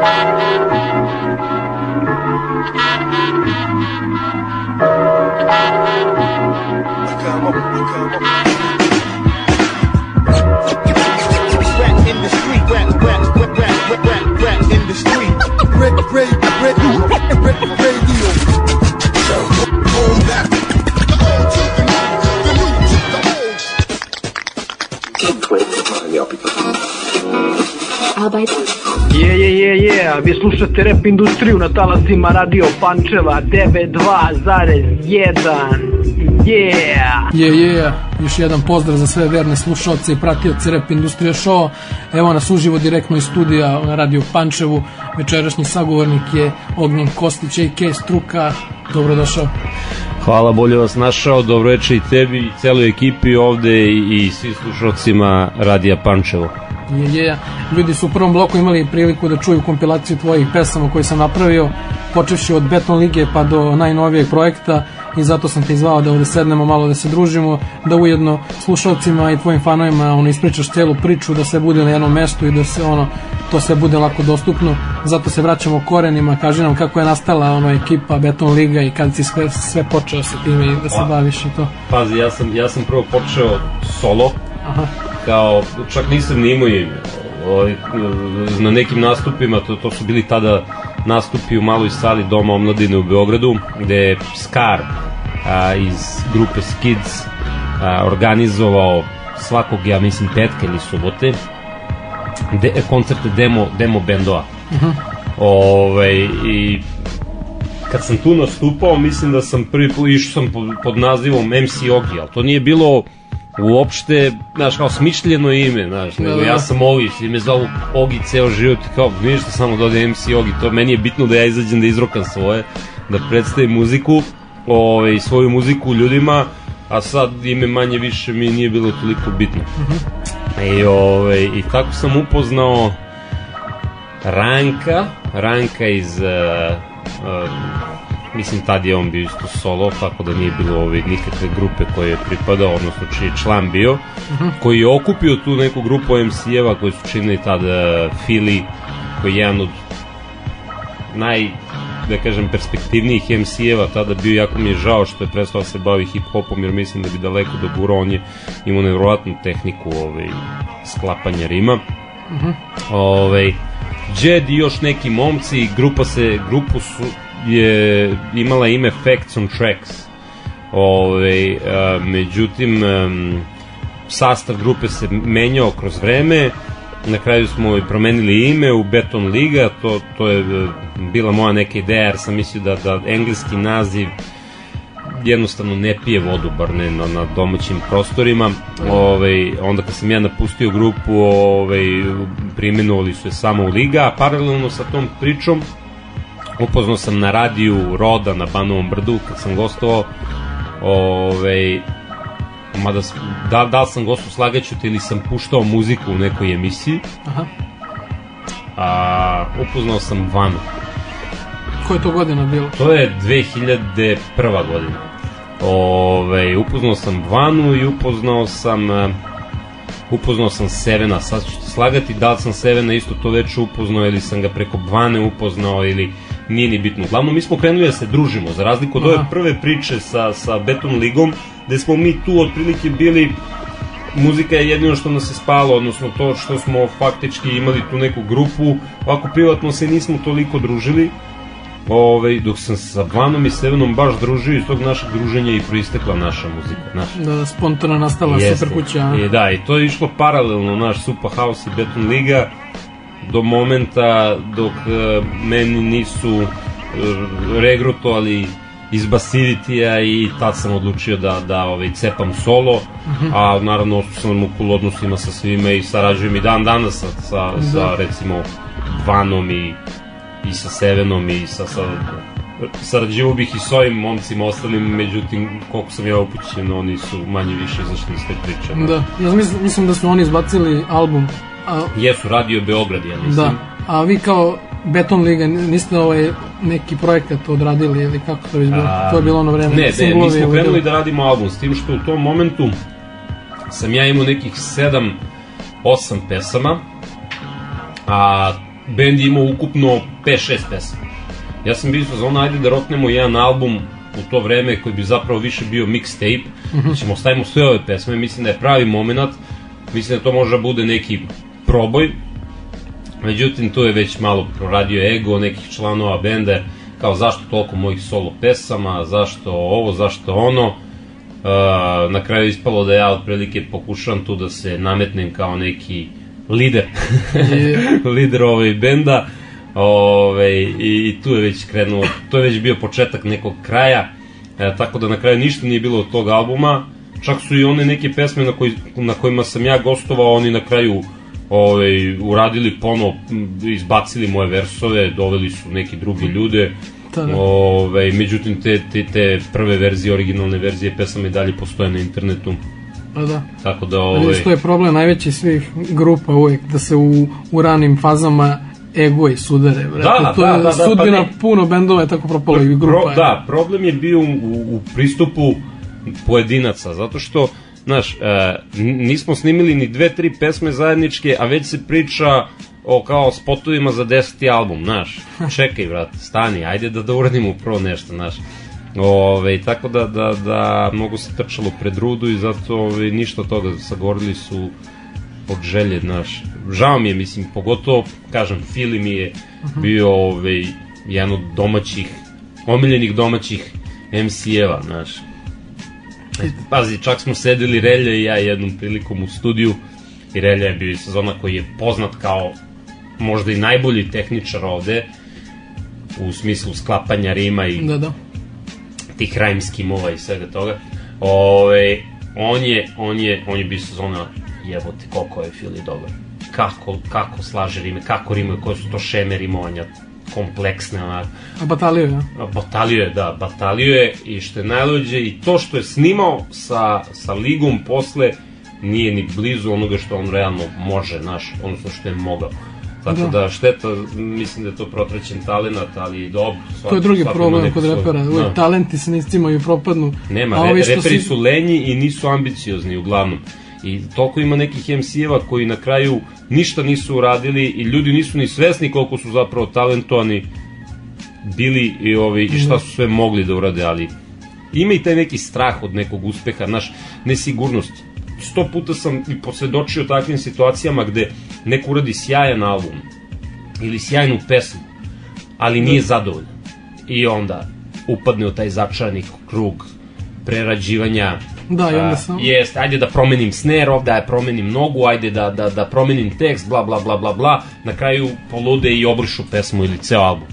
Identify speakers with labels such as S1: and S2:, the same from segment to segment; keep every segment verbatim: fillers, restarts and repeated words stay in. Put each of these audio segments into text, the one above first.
S1: Je, je, je, je, vi slušate Rap Industriju na talasima Radio Pančeva devedeset dva zarez jedan. Yeah!
S2: Je, je, još jedan pozdrav za sve verne slušalce i pratioce Rap Industrije show. Evo nas uživo direktno iz studija na Radio Pančevu. Večerašnji sagovornik je Ognjen Kostić, a ka Struka. Dobrodošao.
S3: Hvala, bolje vas našao, dobro večer i tebi i celoj ekipi ovde i, i svim slušalcima Radija Pančevo.
S2: Je, je, ljudi su u prvom bloku imali priliku da čuju kompilaciju tvojih pesama koje sam napravio, počevši od Beton Lige pa do najnovijeg projekta, i zato sam te izvao da ovde sednemo malo da se družimo, da ujedno slušalcima i tvojim fanovima ono, ispričaš cijelu priču, da se bude na jednom mestu i da se ono, to sve bude lako dostupno. Zato se vraćamo korenima, kaži nam kako je nastala ono, ekipa Beton Liga i kad si sve, sve počeo sa time i da se baviš i to.
S3: Pazi, ja sam, ja sam prvo počeo solo. Aha. Kao, čak nisam ni imao ime. Na nekim nastupima, to, to su bili tada nastupi u maloj sali Doma omladine u Beogradu, gde je Skar a, iz grupe Skids a, organizovao svakog, ja mislim, petka ili subote de, koncerte demo, demo bendova. Uh-huh. Ove, i kad sam tu nastupao, mislim da sam prvi put išao sam pod, pod nazivom em ce Ogi, ali to nije bilo uopšte, znaš, kao smišljeno ime, znaš, nego ja sam Ogi, svi me zovu Ogi ceo život, kao, ništa, samo dodajem em ce Ogi, to meni je bitno da ja izađem da izrokam svoje, da predstavim muziku, ove, svoju muziku ljudima, a sad ime manje više mi nije bilo toliko bitno. Uh-huh. I, ove, i tako sam upoznao Ranka, Ranka iz... Uh, uh, mislim, tad je on bio isto solo, tako da nije bilo ove nikakve grupe koje je pripadao, odnosno čiji je član bio, uh-huh. koji je okupio tu neku grupu em ce-eva koji su činili tada Fili, koji je jedan od naj, da kažem, perspektivnijih em ce-eva tada bio. Jako mi je žao što je prestao da se bavi hip-hopom, jer mislim da bi daleko dogurao. On je imao nevjerovatnu tehniku ove, sklapanja rima. Uh-huh. Ove, Jed i još neki momci, grupa se, grupu su je imala ime Facts on Tracks. Ove, a, međutim um, sastav grupe se menjao kroz vreme, na kraju smo promenili ime u Beton Liga. To, to je bila moja neka ideja, jer sam mislio da, da engleski naziv jednostavno ne pije vodu, bar ne na, na domaćim prostorima. Ove, onda kad sam ja napustio grupu, ove, primenovali su je samo u Liga, a paralelno sa tom pričom upoznao sam na radiju Roda na Banovom brdu kad sam gostovao. Ove, mada, da, da li sam gostao, slagaću te, ili sam puštao muziku u nekoj emisiji. Aha. A, upoznao sam Vanu.
S2: Koja je to godina bilo?
S3: To je dve hiljade prva godina. Ove, upoznao sam Vanu i upoznao sam upoznao sam Sevena. Sad ću ti slagati da li sam Sevena isto to već upoznao ili sam ga preko Vane upoznao, ili nije ni bitno. Uglavnom, mi smo krenuli da se družimo, za razliku od ove prve priče sa, sa Beton Ligom, gde smo mi tu otprilike bili, muzika je jedino što nas je spalo, odnosno to što smo faktički imali tu neku grupu, ovako privatno se nismo toliko družili. Ove, dok sam sa Vanom i Sevenom baš družio, iz tog našeg druženja i proistekla naša muzika. Naša.
S2: Da, spontano nastala Super kuća.
S3: Je, da, i to je išlo paralelno, naš Super House i Beton Liga, do momenta dok uh, meni nisu uh, regrutovali iz Basivitija, i tad sam odlučio da, da ovaj, cepam solo, uh-huh. a naravno ostao sam u cool odnosima sa svima i sarađujem i dan danas sa, sa, sa recimo Vanom i i sa Sevenom i sa, sa sarađivo bih i s ovim momcima ostalim, međutim koliko sam ja upućen, oni su manje više izašli iz te priče.
S2: Da, ja mislim, mislim da su oni izbacili album. A... Jesu,
S3: Radio Beograd, ja mislim.
S2: Da, a vi kao Beton Liga niste ovaj neki projekat odradili ili kako to je bilo? A... To je bilo ono vreme.
S3: Ne, ne, mi smo krenuli da radimo album, s tim što u tom momentu sam ja imao nekih sedam osam pesama, a bend je imao ukupno pet šest pesama. Ja sam bio za ono, ajde da roknemo jedan album u to vreme koji bi zapravo više bio mixtape, da ćemo stavimo sve ove pesme, mislim da je pravi moment, mislim da to može bude neki proboj, međutim tu je već malo proradio ego nekih članova benda, kao zašto toliko mojih solo pesama, zašto ovo, zašto ono. Uh, na kraju ispalo da ja otprilike pokušavam tu da se nametnem kao neki lider, yeah. lider ovaj benda. Ove, i, i tu je već krenuo, to je već bio početak nekog kraja, e, tako da na kraju ništa nije bilo od tog albuma, čak su i one neke pesme na, koj, na kojima sam ja gostovao, oni na kraju ove, uradili ponovo, izbacili moje versove, doveli su neki drugi ljude, ove, međutim te, te, te prve verzije, originalne verzije pesama i dalje postoje na internetu.
S2: A da.
S3: Tako da ove...
S2: Ali što je problem najveći svih grupa uvijek, da se u, u ranim fazama ego i sudare, bre.
S3: Da,
S2: to
S3: da,
S2: je
S3: da, da,
S2: sudbina
S3: pa
S2: puno bendova je tako propalo i grupa.
S3: Pro, da, problem je bio u, u pristupu pojedinaca, zato što, znaš, e, nismo snimili ni dve, tri pesme zajedničke, a već se priča o kao spotovima za deseti album, znaš. Čekaj, brate, stani, ajde da, da uradimo prvo nešto, znaš. Ove, tako da, da, da, mnogo se trčalo pred rudu i zato ove, ništa od toga, sagorili su od želje, znaš. Žao mi je, mislim, pogotovo, kažem, Fili mi je bio ovaj, jedan od domaćih, omiljenih domaćih em si-eva, znaš. Pazi, čak smo sedeli Relja i ja jednom prilikom u studiju i Relja je bio iz sezona koji je poznat kao možda i najbolji tehničar ovde u smislu sklapanja rima i
S2: da, da.
S3: tih rhyme skimova i svega toga. Ove, on je, on je, on je bio iz sezona jebote, koliko je Fili dobar. Kako, kako slaže rime, kako rimuje, koje su to šeme rimovanja, kompleksne, onako.
S2: A batalio je?
S3: A batalio je, da, batalio je i što je najluđe, i to što je snimao sa, sa ligom posle, nije ni blizu onoga što on realno može, naš, odnosno što je mogao. Tako da, da šteta, mislim da je to protraćen talenat, ali dobro. Svak,
S2: to je drugi problem kod repera, uvijek no. talenti se niscimaju i propadnu.
S3: Nema, re, reperi si... su lenji i nisu ambiciozni uglavnom. I toliko ima nekih em si-eva koji na kraju ništa nisu uradili i ljudi nisu ni svesni koliko su zapravo talentovani bili i, ovi, i šta su sve mogli da urade, ali ima i taj neki strah od nekog uspeha, naš nesigurnost. Sto puta sam i posvedočio takvim situacijama gde neko uradi sjajan album ili sjajnu pesmu, ali nije zadovoljan. I onda upadne u taj začarani krug prerađivanja.
S2: Da, i onda sam...
S3: Jeste, ajde da promenim snare ovde, ajde promenim nogu, ajde da, da, da promenim tekst, bla, bla, bla, bla, bla. Na kraju polude i obrišu pesmu ili ceo album.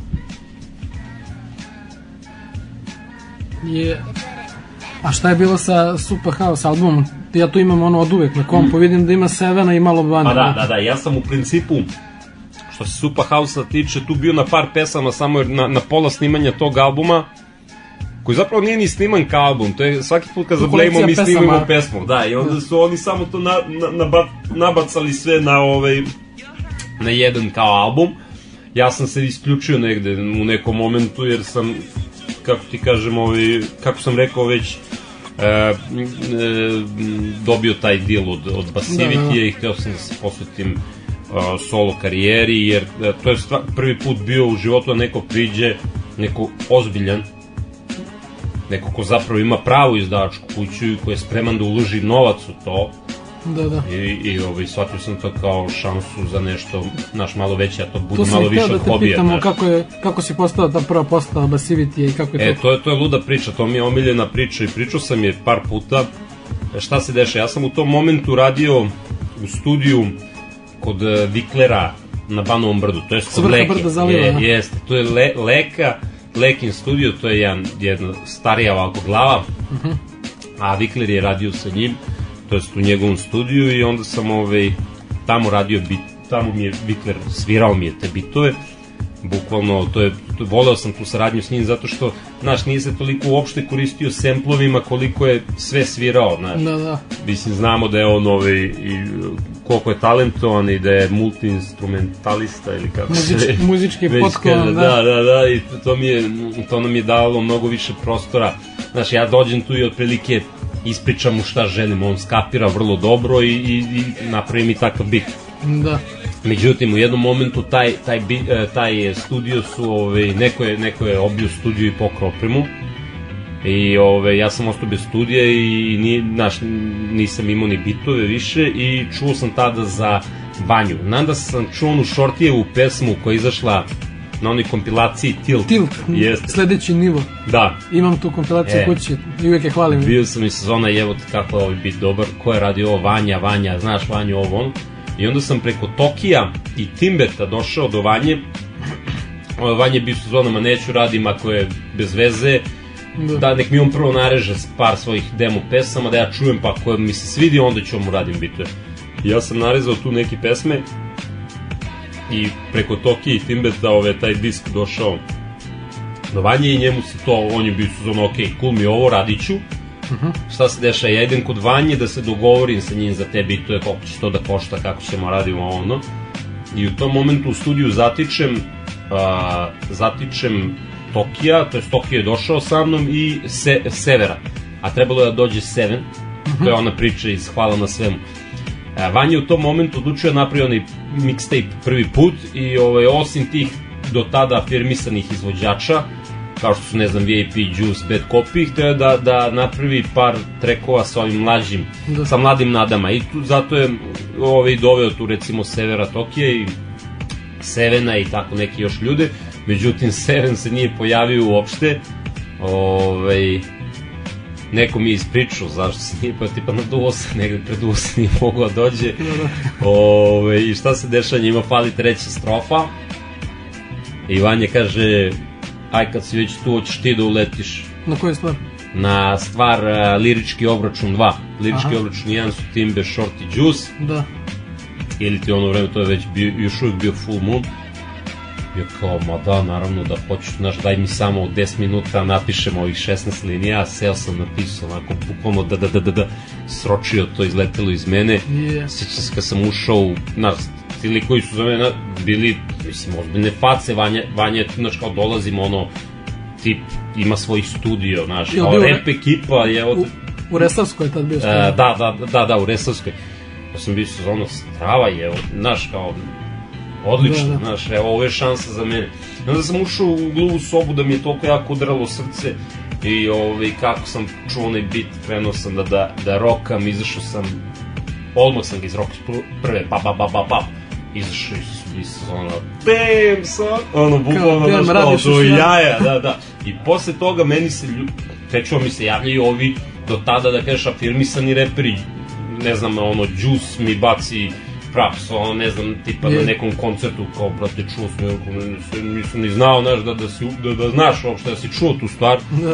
S2: Je... A šta je bilo sa Super House albumom? Ja tu imam ono od uvek na kompu, mm. vidim da ima Sevena i malo Banda.
S3: Pa da, da, da, ja sam u principu, što se Super House-a tiče, tu bio na par pesama, samo jer na, na pola snimanja tog albuma, koji zapravo nije ni sniman kao album, to je svaki put kad zablejimo mi snimimo pesmu, da, i onda su oni samo to na, na, na, nabacali sve na ovaj, na jedan kao album. Ja sam se isključio negde u nekom momentu jer sam, kako ti kažem, ovaj, kako sam rekao već, e, e, dobio taj deal od, od Basivitija i hteo sam da se posvetim uh, solo karijeri, jer uh, to je stvar, prvi put bio u životu da neko priđe, neko ozbiljan, neko ko zapravo ima pravu izdavačku kuću i ko je spreman da uloži novac u to.
S2: Da, da.
S3: I, i ovaj, shvatio sam to kao šansu za nešto, naš malo veće, a to bude malo više od hobija. To sam htio da te pitamo kako, je, kako si postala ta prva postava Basivitija i kako je e,
S2: to?
S3: to je, to je luda priča, to mi je omiljena priča i pričao sam je par puta. Šta se deša? Ja sam u tom momentu radio u studiju kod Viklera na Banovom brdu, to je kod Leke. Je, jeste, to je le, Leka, Lekin studio, to je jedan, jedna starija ovako glava, uh-huh. a Vikler je radio sa njim, to jest u njegovom studiju, i onda sam ovaj, tamo radio bit, tamo mi je Vikler svirao mi je te bitove, bukvalno, to je, to, voleo sam tu saradnju s njim zato što, znaš, nije se toliko uopšte koristio semplovima koliko je sve svirao, znaš.
S2: Da, da.
S3: Mislim, znamo da je on ovaj, i koliko je talentovan i da je multi-instrumentalista ili kako
S2: Muzič,
S3: se
S2: muzički potkovan,
S3: da. Da, da, da, i to, mi je, to nam je dalo mnogo više prostora. Znaš, ja dođem tu i otprilike ispričam mu šta želim, on skapira vrlo dobro i, i, i napravi mi takav bit.
S2: Da.
S3: Međutim, u jednom momentu taj, taj, taj studio su, ovaj, neko, je, neko je obio studio i pokrao opremu i ovaj, ja sam ostao bez studija i nije, naš, nisam imao ni bitove više i čuo sam tada za Vanju. Nanda sam čuo onu Shortijevu pesmu koja je izašla na onoj kompilaciji Tilt.
S2: Tilt,
S3: Jeste.
S2: Sledeći nivo.
S3: Da.
S2: Imam tu kompilaciju e, kući i uvijek je hvalim.
S3: Bio sam i sezona, evo kako je ovaj bit dobar, ko je radio ovo, Vanja, Vanja, znaš Vanju, ovo on. I onda sam preko Tokija i Timbeta došao do Vanje. Vanja je bio sezonama, neću radim ako je bez veze, da, da nek mi on prvo nareže par svojih demo pesama, da ja čujem, pa ako mi se svidi, onda ću mu radim bitve. Ja sam narezao tu neke pesme i preko Tokija i Timbeta ove, taj disk došao do Vanje i njemu se to, on je bio sezon, ok, cool mi ovo, radit ću. Uh-huh. Šta se deša, ja idem kod Vanje da se dogovorim sa njim za te bitove, koliko će to da košta, kako ćemo radimo ono. I u tom momentu u studiju zatičem uh, zatičem Tokija, to je Tokio je došao sa mnom i se, Severa, a trebalo je da dođe Seven, uh-huh. To je ona priča iz Hvala na svemu. uh, Vanja u tom momentu odlučio napravio onaj mixtape prvi put i ovaj, osim tih do tada afirmisanih izvođača kao što su, ne znam, V I P, Juice, Bad Copy, htio da, da napravi par trekova sa ovim mlađim, da. Sa mladim nadama i tu, zato je ovaj, doveo tu recimo Severa Tokija i Sevena i tako neki još ljude, međutim Seven se nije pojavio uopšte, ovaj, neko mi je ispričao zašto se nije, pa tipa naduo se, negde preduo se nije mogao da dođe, ovaj, i šta se dešava, njima fali treća strofa i Vanja kaže, aj kad si već tu, hoćeš ti da uletiš.
S2: Na koju stvar?
S3: Na stvar uh, Lirički obračun dva. Lirički Aha. obračun jedan su Timbe, Short i Juice.
S2: Da.
S3: Ili ti ono vreme, to je već bio, još uvijek bio Full Moon. Ja kao, ma da, naravno da hoću, znaš, daj mi samo deset minuta, napišem ovih šesnaest linija, seo sam napisao, onako, bukvalno da, da, da, da, da, sročio to, izletelo iz mene.
S2: Yeah.
S3: Sjećam se kad sam ušao, znaš, ti likovi su za mene bili, mislim, ozbiljne face, Vanja, Vanja, znaš, kao dolazimo, ono, tip ima svoj studio, znaš, kao rap ekipa je od...
S2: U, u Resavskoj je tad bio studio.
S3: Uh, da, da, da, da, u Resavskoj. Ja sam bio se ono, strava je, znaš, kao, odlično, da, da. Znaš, evo, ovo je šansa za mene. I onda sam ušao u gluvu sobu da mi je toliko jako udaralo srce i ovaj, kako sam čuo onaj bit, krenuo sam da, da, da rokam, izašao sam, odmah sam ga iz roka prve, pa, pa, pa, pa, pa. Izašao iz ono, bam, son, ono, bukvalno, znaš, kao, do jaja, da, da. I posle toga meni se, krećuo mi se javljaju ovi, do tada, da kažeš, afirmisani reperi, ne znam, ono, Juice mi baci props, ono, ne znam, tipa na nekom koncertu, kao, brate, čuo sam, nisam ni znao, znaš, da, da, si, da, da znaš uopšte, da si čuo tu stvar.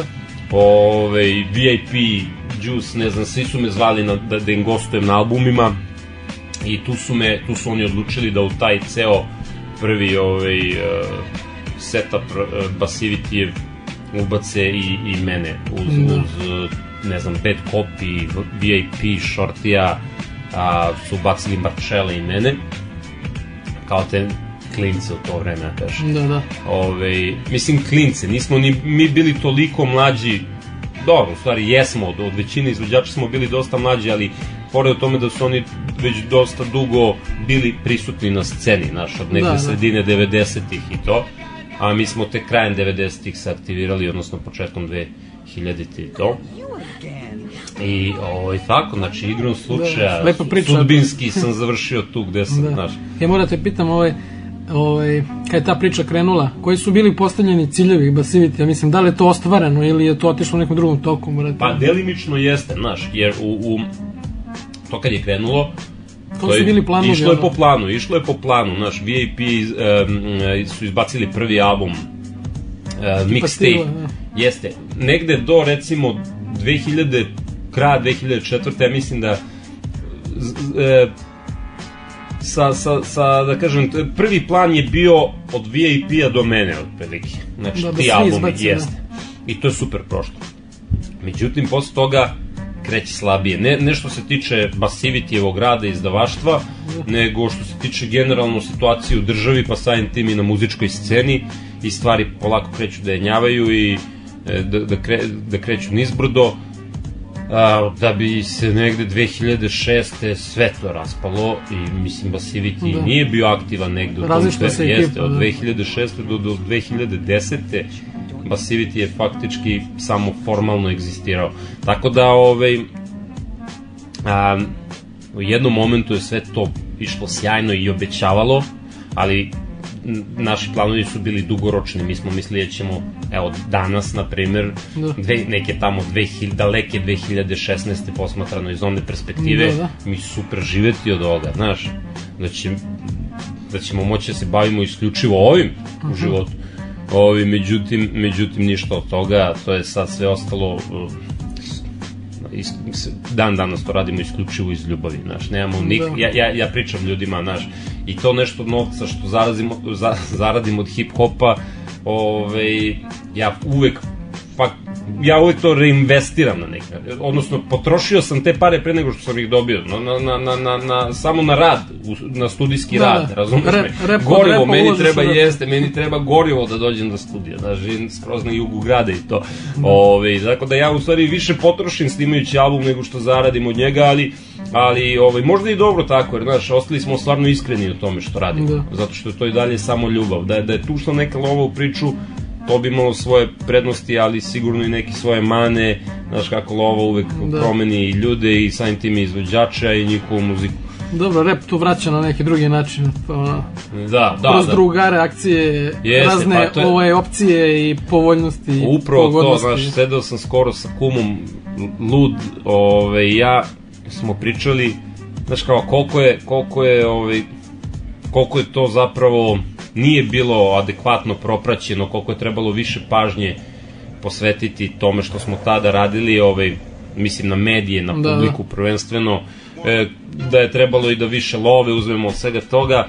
S3: Ove, V I P, Juice, ne znam, svi su me zvali na, da, da im gostujem na albumima. I tu su me, tu su oni odlučili da u taj ceo prvi ovaj, uh, setup uh, Basivitijev ubace i, i mene uz, mm. uz, ne znam, Bad Copy, V I P, Shortija, a, su ubacili Marčele i mene kao te klince u to vreme, ja kažem.
S2: Da, da.
S3: Ove, mislim, klince, nismo ni mi bili toliko mlađi, dobro, u stvari jesmo, od, od većine izvođača smo bili dosta mlađi, ali pored o tome da su oni već dosta dugo bili prisutni na sceni, znaš, od neke da, sredine da. devedesetih i to, a mi smo te krajem devedesetih se aktivirali, odnosno početkom dve hiljadite i to. I ovaj, tako, znači, igrom slučaja,
S2: da,
S3: sudbinski sam završio tu gde sam, da. Znaš.
S2: Ja moram te pitam, ovaj, ovaj, kad je ta priča krenula, koji su bili postavljeni ciljevi Basivity, ja mislim, da li je to ostvareno ili je to otišlo u nekom drugom toku? Morate...
S3: Pa, delimično jeste, znaš, jer u, u to kad je krenulo,
S2: to su bili planovi,
S3: išlo je po planu, išlo je po planu, znaš, V I P um, su izbacili prvi album, uh, mixtape, jeste, negde do, recimo, dve hiljade, kraja dve hiljade četvrte. ja mislim da uh, sa, sa, sa, da kažem, prvi plan je bio od V I P-a do mene, otprilike, znači, da, da ti albumi, izbaci, jeste, da. I to je super prošlo. Međutim, posle toga kreće slabije. Ne, ne što se tiče Basivitijevog rada i izdavaštva, nego što se tiče generalno situacije u državi, pa samim tim i na muzičkoj sceni, i stvari polako kreću da jenjavaju i da, da, kre, da kreću nizbrdo. a, da bi se negde dve hiljade šeste sve to raspalo i mislim Basivity da. Nije bio aktivan negde u tom
S2: se
S3: jeste, od dve hiljade šeste do, do dve hiljade desete Basivity je faktički samo formalno egzistirao, tako da ovaj, a, u jednom momentu je sve to išlo sjajno i obećavalo, ali naši planovi su bili dugoročni, mi smo mislili da ćemo, evo danas na primer, da. dve, neke tamo dve hiljade, daleke dve hiljade šesnaeste posmatrano iz one perspektive, da, da. Mi super živeti od ovoga, znaš, da, će, da ćemo moći da se bavimo isključivo ovim uh-huh. u životu. Ovi, međutim, međutim ništa od toga, to je sad sve ostalo, uh, is, dan danas to radimo isključivo iz ljubavi, znaš, nemamo nik, da. ja, ja, ja pričam ljudima, znaš, i to nešto novca što zarazimo, za, zaradim od hip-hopa, ove, ja uvek, pa, ja uvek to reinvestiram na neka, odnosno potrošio sam te pare pre nego što sam ih dobio, na, na, na, na, na, samo na rad, na studijski da, rad, razumeš rep, me, rep, gorivo, repo, meni treba jeste, meni treba gorivo da dođem do studija, da živim skroz na jugu grada i to, da. Ove, tako da ja u stvari više potrošim snimajući album nego što zaradim od njega, ali ali ovaj, možda i dobro tako, jer znaš, ostali smo stvarno iskreni u tome što radimo, da. Zato što je to i dalje samo ljubav, da je, da je tu ušla neka lova u priču, to bi imalo svoje prednosti, ali sigurno i neke svoje mane, znaš kako lova uvek da. Promeni i ljude i samim tim izvođača i njihovu muziku.
S2: Dobro, rap tu vraća na neki drugi način, pa ono,
S3: da, da,
S2: kroz
S3: da.
S2: drugare, akcije, jeste, razne pa je... ove opcije i povoljnosti.
S3: Upravo
S2: pogodnosti.
S3: To, znaš, sedeo sam skoro sa kumom, lud, ove, ja smo pričali, znaš kao, koliko je, koliko je, ove, koliko je to zapravo nije bilo adekvatno propraćeno, koliko je trebalo više pažnje posvetiti tome što smo tada radili, ovaj, mislim na medije, na publiku da, da. Prvenstveno, e, da je trebalo i da više love uzmemo od svega toga.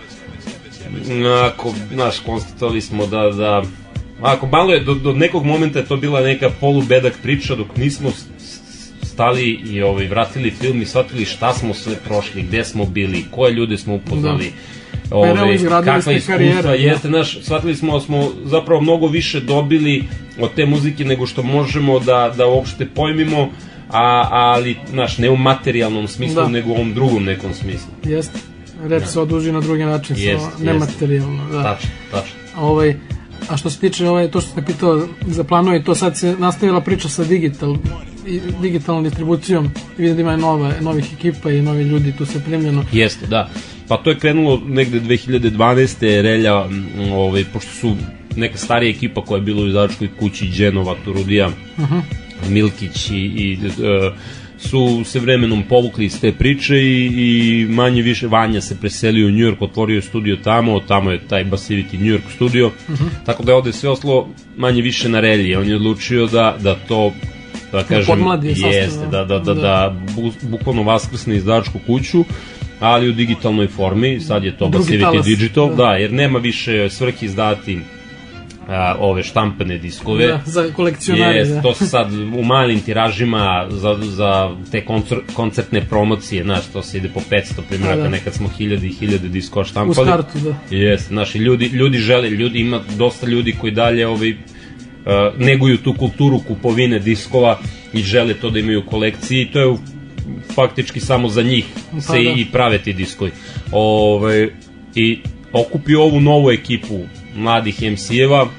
S3: Ako, znaš, konstatovali smo da, da ako malo je, do, do nekog momenta je to bila neka polubedak priča, dok nismo stali i ovaj, vratili film i shvatili šta smo sve prošli, gde smo bili, koje ljude smo upoznali, da. Ove, kakva iskustva jeste, naš, shvatili smo da smo zapravo mnogo više dobili od te muzike nego što možemo da, da uopšte pojmimo, a, ali, znaš, ne u materijalnom smislu, da. Nego u ovom drugom nekom smislu.
S2: Jeste, reč se oduži na drugi način, jest, nematerijalno. Da.
S3: Tačno, tačno.
S2: Ovaj, a što se tiče, ovaj, to što ste pitao za planove, to sad se nastavila priča sa digital, digitalnom distribucijom, i vidim da ima nova, novih ekipa i novi ljudi tu se primljeno.
S3: Jeste, da. Pa to je krenulo negde dve hiljade dvanaeste. Relja, ovaj, pošto su neka starija ekipa koja je bila u izdavačkoj kući, Dženova, Turudija, uh-huh. Milkić i, i uh, su se vremenom povukli iz te priče i, i manje više Vanja se preselio u New York, otvorio studio tamo, tamo je taj Basivity New York studio, uh-huh. tako da je ovde sve oslo manje više na relji. On je odlučio da, da to, da kažem, jeste, da, da, da, da bu, bukvalno vaskrsne izdavačku kuću, ali u digitalnoj formi. Sad je to Basivity talas, Digital, da. Da, jer nema više svrhe izdati a, ove štampane diskove. Da,
S2: za kolekcionare.
S3: Jest,
S2: da.
S3: to se sad u malim tiražima za, za te koncert, koncertne promocije, znaš, to se ide po petsto primjeraka, da. Nekad smo hiljade i hiljade diskova štampali.
S2: U startu, da.
S3: Jest, znaš, i ljudi, ljudi žele, ljudi, ima dosta ljudi koji dalje ovaj, uh, neguju tu kulturu kupovine diskova i žele to da imaju u kolekciji, i to je u faktički samo za njih pa, se da. I prave ti diskovi. Ove, i okupio ovu novu ekipu mladih em si-eva,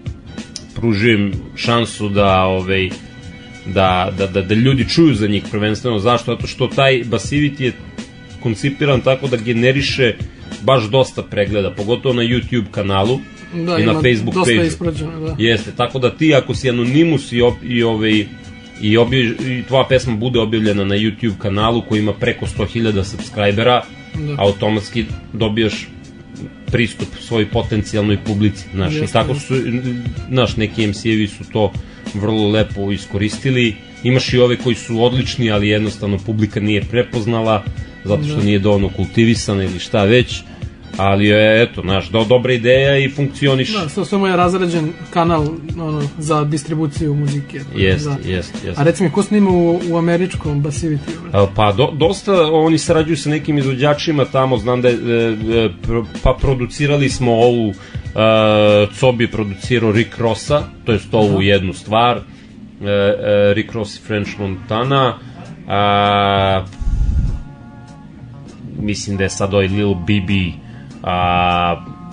S3: pružujem šansu da, ove, da, da, da, da ljudi čuju za njih prvenstveno. Zašto? Zato što taj Basivity je koncipiran tako da generiše baš dosta pregleda, pogotovo na YouTube kanalu da, i na Facebook page. Da. Jeste, tako da ti ako si anonimus i, op, i ovaj I, obje, i tvoja pesma bude objavljena na YouTube kanalu koji ima preko sto hiljada subscribera, da. Automatski dobijaš pristup svoj potencijalnoj publici, znaš, i tako su, znaš, neki em si-evi su to vrlo lepo iskoristili. Imaš i ove koji su odlični, ali jednostavno publika nije prepoznala zato što da. Nije dovoljno kultivisana ili šta već, ali je, eto, znaš, do, dobra ideja i funkcioniš.
S2: Da, to samo je razrađen kanal ono, za distribuciju muzike.
S3: Jest, jest, jest.
S2: A reci mi, ko snima u, u američkom Basivity?
S3: Pa, do, dosta, oni sarađuju sa nekim izvođačima tamo, znam da je, e, pro, pa producirali smo ovu, e, Cobi je producirao Rick Rossa, to je ovu jednu stvar, e, e, Rick Ross i French Montana, a, mislim da je sad ovaj Lil Bibi, a,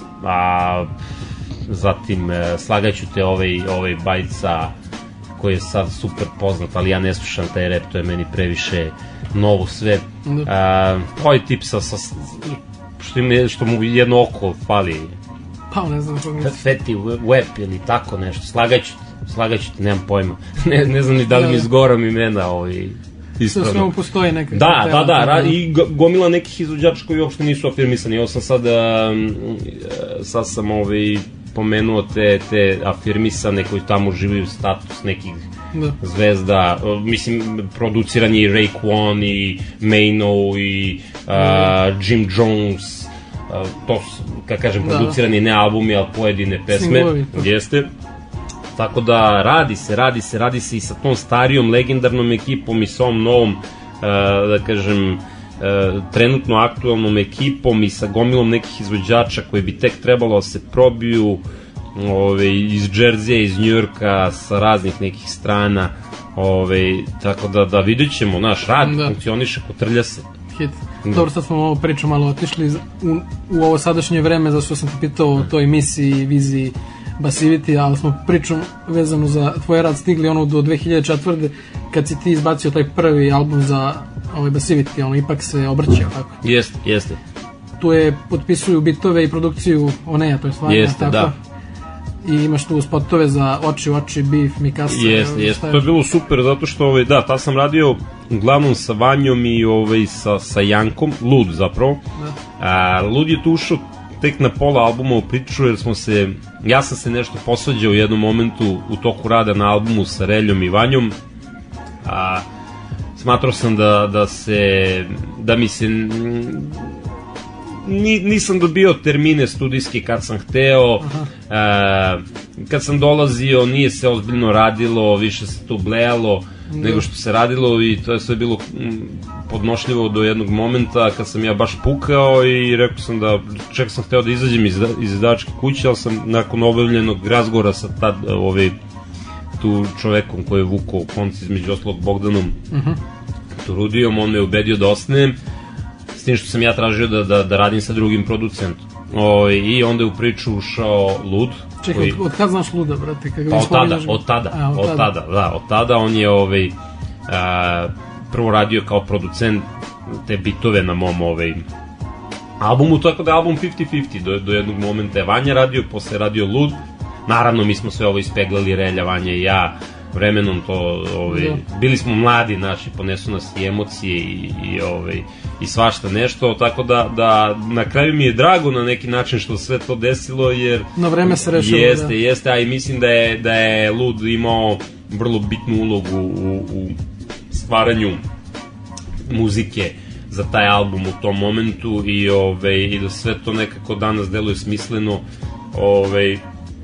S3: a zatim slagaću te ovaj, ovaj Bajca koji je sad super poznat, ali ja ne slušam taj rap, to je meni previše novo sve. A, ovaj tip sa, sa što, im, što mu jedno oko fali,
S2: pa ne znam što misli,
S3: Feti Web ili tako nešto, slagaću slagaću te, nemam pojma. ne, ne znam ni da li mi izgoram imena ovaj, ispravno.
S2: Sve mu postoji nekak.
S3: Da, da, da, ra, i gomila nekih izvođača koji uopšte nisu afirmisani. Evo sam sad, um, sad sam ovaj, pomenuo te, te afirmisane koji tamo živaju status nekih da. Zvezda. Mislim, produciran je i Raekwon i Maino i uh, Jim Jones. Uh, to su, kako kažem, producirani ne albumi, ali pojedine pesme. Singlovi, jeste. Tako da radi se, radi se, radi se i sa tom starijom legendarnom ekipom i sa ovom novom, uh, da kažem, uh, trenutno aktualnom ekipom i sa gomilom nekih izvođača koji bi tek trebalo da se probiju ove, iz Džerzija, iz Njujorka, sa raznih nekih strana, ove, tako da, da vidjet ćemo, naš rad da. Funkcioniše, kotrlja se.
S2: Hit. Dobro, sad smo ovo priču malo otišli u, u ovo sadašnje vreme, zato što sam te pitao o toj misiji, viziji Basivity, ali smo pričom vezanu za tvoj rad stigli ono do dve hiljade četvrte kad si ti izbacio taj prvi album za ovaj Basivity, ono ipak se obrćao, tako?
S3: Jeste, jeste.
S2: Tu je, potpisuju bitove i produkciju Oneja, to je stvarno,
S3: jeste, tako? Da.
S2: I imaš tu spotove za Oči, Oči, Beef, Mikasa.
S3: Jeste, jeste, to je bilo super, zato što, ovaj, da, ta sam radio uglavnom sa Vanjom i ovaj, sa, sa Jankom, Lud zapravo. Da. A, Lud je tu ušao tek na pola albuma u priču, jer smo se, ja sam se nešto posvađao u jednom momentu u toku rada na albumu sa Reljom i Vanjom, a smatrao sam da, da se, da mi se, ni, nisam dobio termine studijski kad sam hteo, a, kad sam dolazio nije se ozbiljno radilo, više se tu blejalo nego što se radilo i to je sve bilo podnošljivo do jednog momenta kad sam ja baš pukao i rekao sam da čak sam hteo da izađem iz, iz izdavačke kuće, ali sam nakon obavljenog razgovora sa tad, ovaj, tu čovekom koji je vukao konci između ostalog Bogdanom uh-huh. Turudijom, on me ubedio da ostanem, s tim što sam ja tražio da, da, da radim sa drugim producentom. O, i onda je u priču ušao Lud.
S2: Čekaj, koji... od, od kad znaš Luda, brate? Kako
S3: pa od tada, od tada, a, od, od tada, da, od tada on je ovaj, a, prvo radio kao producent te bitove na mom ovaj, albumu, tako da je album pedeset pedeset, do, do jednog momenta je Vanja radio, posle je radio Lud, naravno mi smo sve ovo ispeglali, Relja, Vanja i ja, vremenom to, ovaj, da. Bili smo mladi naši, ponesu nas i emocije i, i, ovaj, i svašta nešto, tako da, da na kraju mi je drago na neki način što sve to desilo, jer
S2: na vreme se rešilo,
S3: jeste,
S2: da.
S3: jeste, a i mislim da je, da je Lud imao vrlo bitnu ulogu u, u stvaranju muzike za taj album u tom momentu i, ovaj, i da sve to nekako danas deluje smisleno. Ovaj,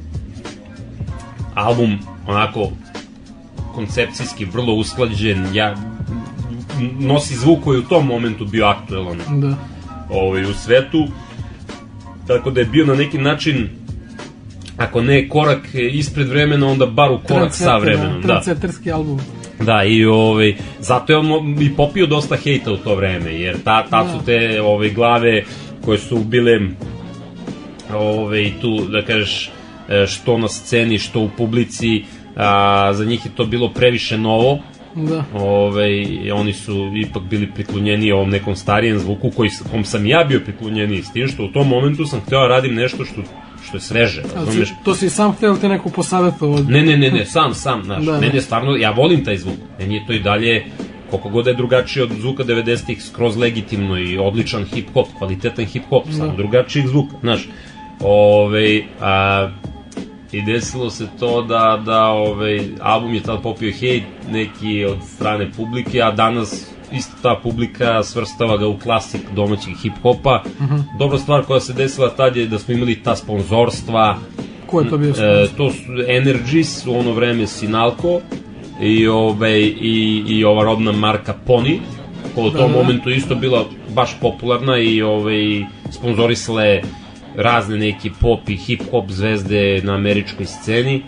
S3: album onako koncepcijski vrlo usklađen, ja, nosi zvuk koji u tom momentu bio aktuelan
S2: da.
S3: Ovaj, u svetu, tako da je bio na neki način, ako ne korak ispred vremena, onda bar u korak sa vremenom.
S2: Trendsetterski album.
S3: Da, i ovaj, zato je on i popio dosta hejta u to vreme, jer ta, ta su te ovaj, glave koje su bile ovaj, tu, da kažeš, što na sceni, što u publici, a, za njih je to bilo previše novo.
S2: Da.
S3: Ove, oni su ipak bili priklonjeni ovom nekom starijem zvuku koji, kom sam ja bio priklonjeni, s tim što u tom momentu sam hteo da radim nešto što, što je sveže.
S2: Ali si, to si sam hteo te neko posavetovao?
S3: Ne, ne, ne, ne, sam, sam, znaš, da, meni je stvarno, ja volim taj zvuk, meni je to i dalje, koliko god je drugačije od zvuka devedesetih, skroz legitimno i odličan hip-hop, kvalitetan hip-hop, da. Samo drugačijih zvuka, znaš. Ove, a, i desilo se to da, da ovaj, album je tad popio hejt neki od strane publike, a danas isto ta publika svrstava ga u klasik domaćeg hip-hopa. Uh-huh. Dobra stvar koja se desila tad je da smo imali ta sponzorstva.
S2: Ko je to bio sponzor?
S3: E, to su Energies, u ono vreme Sinalco i, ovaj, i, i ova rodna marka Pony, koja u tom da, momentu isto bila baš popularna i ovaj, sponzorisale razne neki pop i hip-hop zvezde na američkoj sceni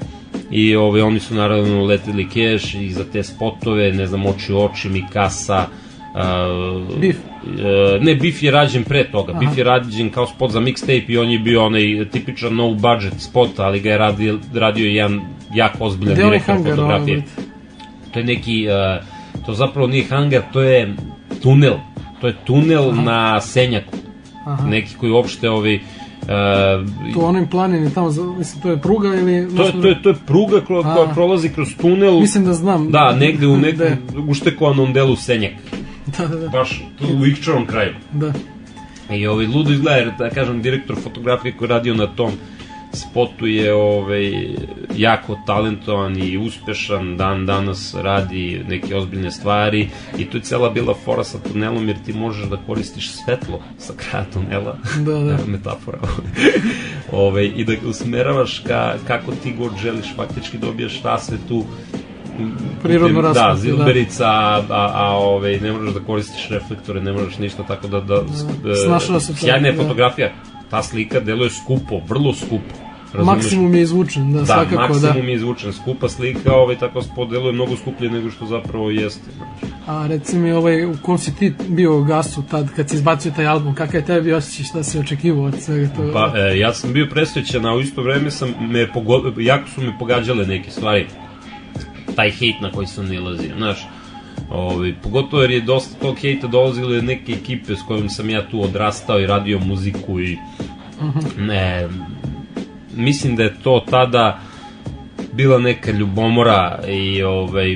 S3: i ovaj, oni su naravno letili keš i za te spotove, ne znam, Oči u oči, Mikasa, uh,
S2: Bif.
S3: Uh, ne, Bif je rađen pre toga. Aha. Bif je rađen kao spot za mixtape i on je bio onaj tipičan no budget spot, ali ga je radio, radio jedan jako ozbiljan direktor fotografije. To je neki, uh, to zapravo nije hangar, to je tunel. To je tunel Aha. na Senjaku. Aha. Neki koji uopšte ovi... Uh,
S2: to onim planini tamo, mislim, to je pruga ili...
S3: To je, to je, to je pruga koja, koja prolazi kroz tunel.
S2: Mislim da znam.
S3: Da, negde u nekom uštekovanom delu Senjaka.
S2: Da, da, da.
S3: Baš u Ikčarom kraju.
S2: Da.
S3: I ovaj, ludo izgleda, jer, da kažem, direktor fotografije koji je radio na tom spotu je ovaj, jako talentovan i uspešan, dan danas radi neke ozbiljne stvari i tu je cela bila fora sa tunelom, jer ti možeš da koristiš svetlo sa kraja tunela,
S2: da, da.
S3: metafora, ovaj, i da usmeravaš ka, kako ti god želiš, faktički dobijaš rasvetu,
S2: prirodno rasvetu,
S3: da, zilberica, a, a, a ove, ne možeš da koristiš reflektore, ne možeš ništa, tako da, da,
S2: da se
S3: sjajna je fotografija, ta slika deluje skupo, vrlo skupo.
S2: Razumeš? Maksimum je izvučen, da, da svakako, da.
S3: Da, maksimum je izvučen, skupa slika, ovaj, tako spod deluje mnogo skuplje nego što zapravo jeste. Znači.
S2: A reci mi, ovaj, u kom si ti bio u Gasu tad, kad si izbacio taj album, kakav je tebi osjećaj, šta si očekivao od svega toga?
S3: Pa, e, ja sam bio presrećan, a u isto vreme sam, me pogo... jako su me pogađale neke stvari, taj hejt na koji sam nalazio, znaš. Ovi, pogotovo jer je dosta tog hejta dolazilo od neke ekipe s kojom sam ja tu odrastao i radio muziku i uh-huh. ne, mislim da je to tada bila neka ljubomora i ovaj,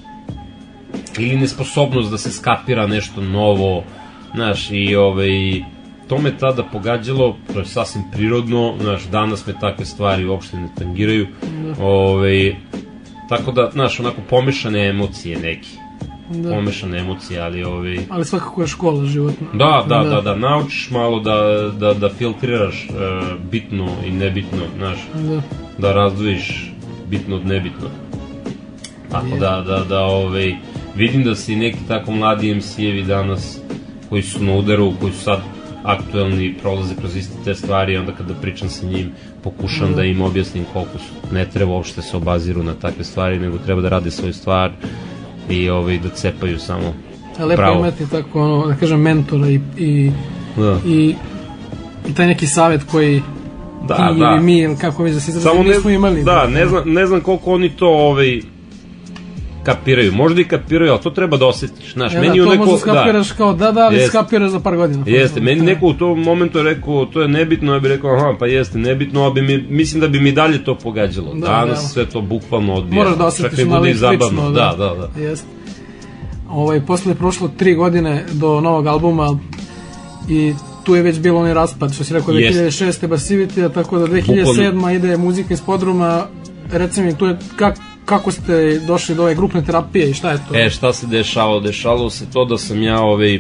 S3: ili nesposobnost da se skapira nešto novo, znaš, i ovaj, to me tada pogađalo, to je sasvim prirodno, znaš, danas me takve stvari uopšte ne tangiraju, uh-huh. ovaj, tako da, znaš, onako pomešane emocije neki. Da. Pomešane emocije, ali ovi...
S2: Ali svakako je škola životna.
S3: Da, da, da, da, da, naučiš malo da, da, da filtriraš uh, bitno i nebitno, znaš, da, da razdvojiš bitno od nebitno. Tako je. da, da, da, ovaj, vidim da si neki tako mladi em ce-evi danas, koji su na udaru, koji su sad aktuelni, prolaze kroz iste te stvari, onda kada pričam sa njim, pokušam da, da im objasnim koliko su, ne treba uopšte se obaziru na takve stvari, nego treba da rade svoju stvar, i ovaj, da cepaju samo
S2: lepo pravo. Lepo imati tako, ono, da kažem, mentora i, i, da. i, i taj neki savjet koji
S3: da,
S2: ti
S3: da.
S2: ili mi, ili kako već da se izrazim, nismo imali.
S3: Da, da, ne znam, ne znam koliko oni to ovaj, kapiraju, možda i kapiraju, ali to treba da osjetiš, znaš,
S2: ja,
S3: meni
S2: da,
S3: u neko...
S2: To možda skapiraš da, kao da, da, ali skapiraš za par godina.
S3: Jeste, meni da. Neko u tom momentu je rekao, to je nebitno, ja bih rekao, aha, pa jeste, nebitno, ali mi, mislim da bi mi dalje to pogađalo. Da, danas da. Sve to bukvalno odbija.
S2: Moraš da osjetiš malo i slično.
S3: Da, da, da.
S2: Jeste. Ovaj, posle je prošlo tri godine do novog albuma i tu je već bilo onaj raspad, što si rekao, dve hiljade šeste Basivity, tako da dve hiljade sedme ide muzika iz podruma. Reci mi, tu je, kak, kako ste došli do ove grupne terapije i šta je to?
S3: E, šta se dešavalo? Dešavalo se to da sam ja, ovaj, uh,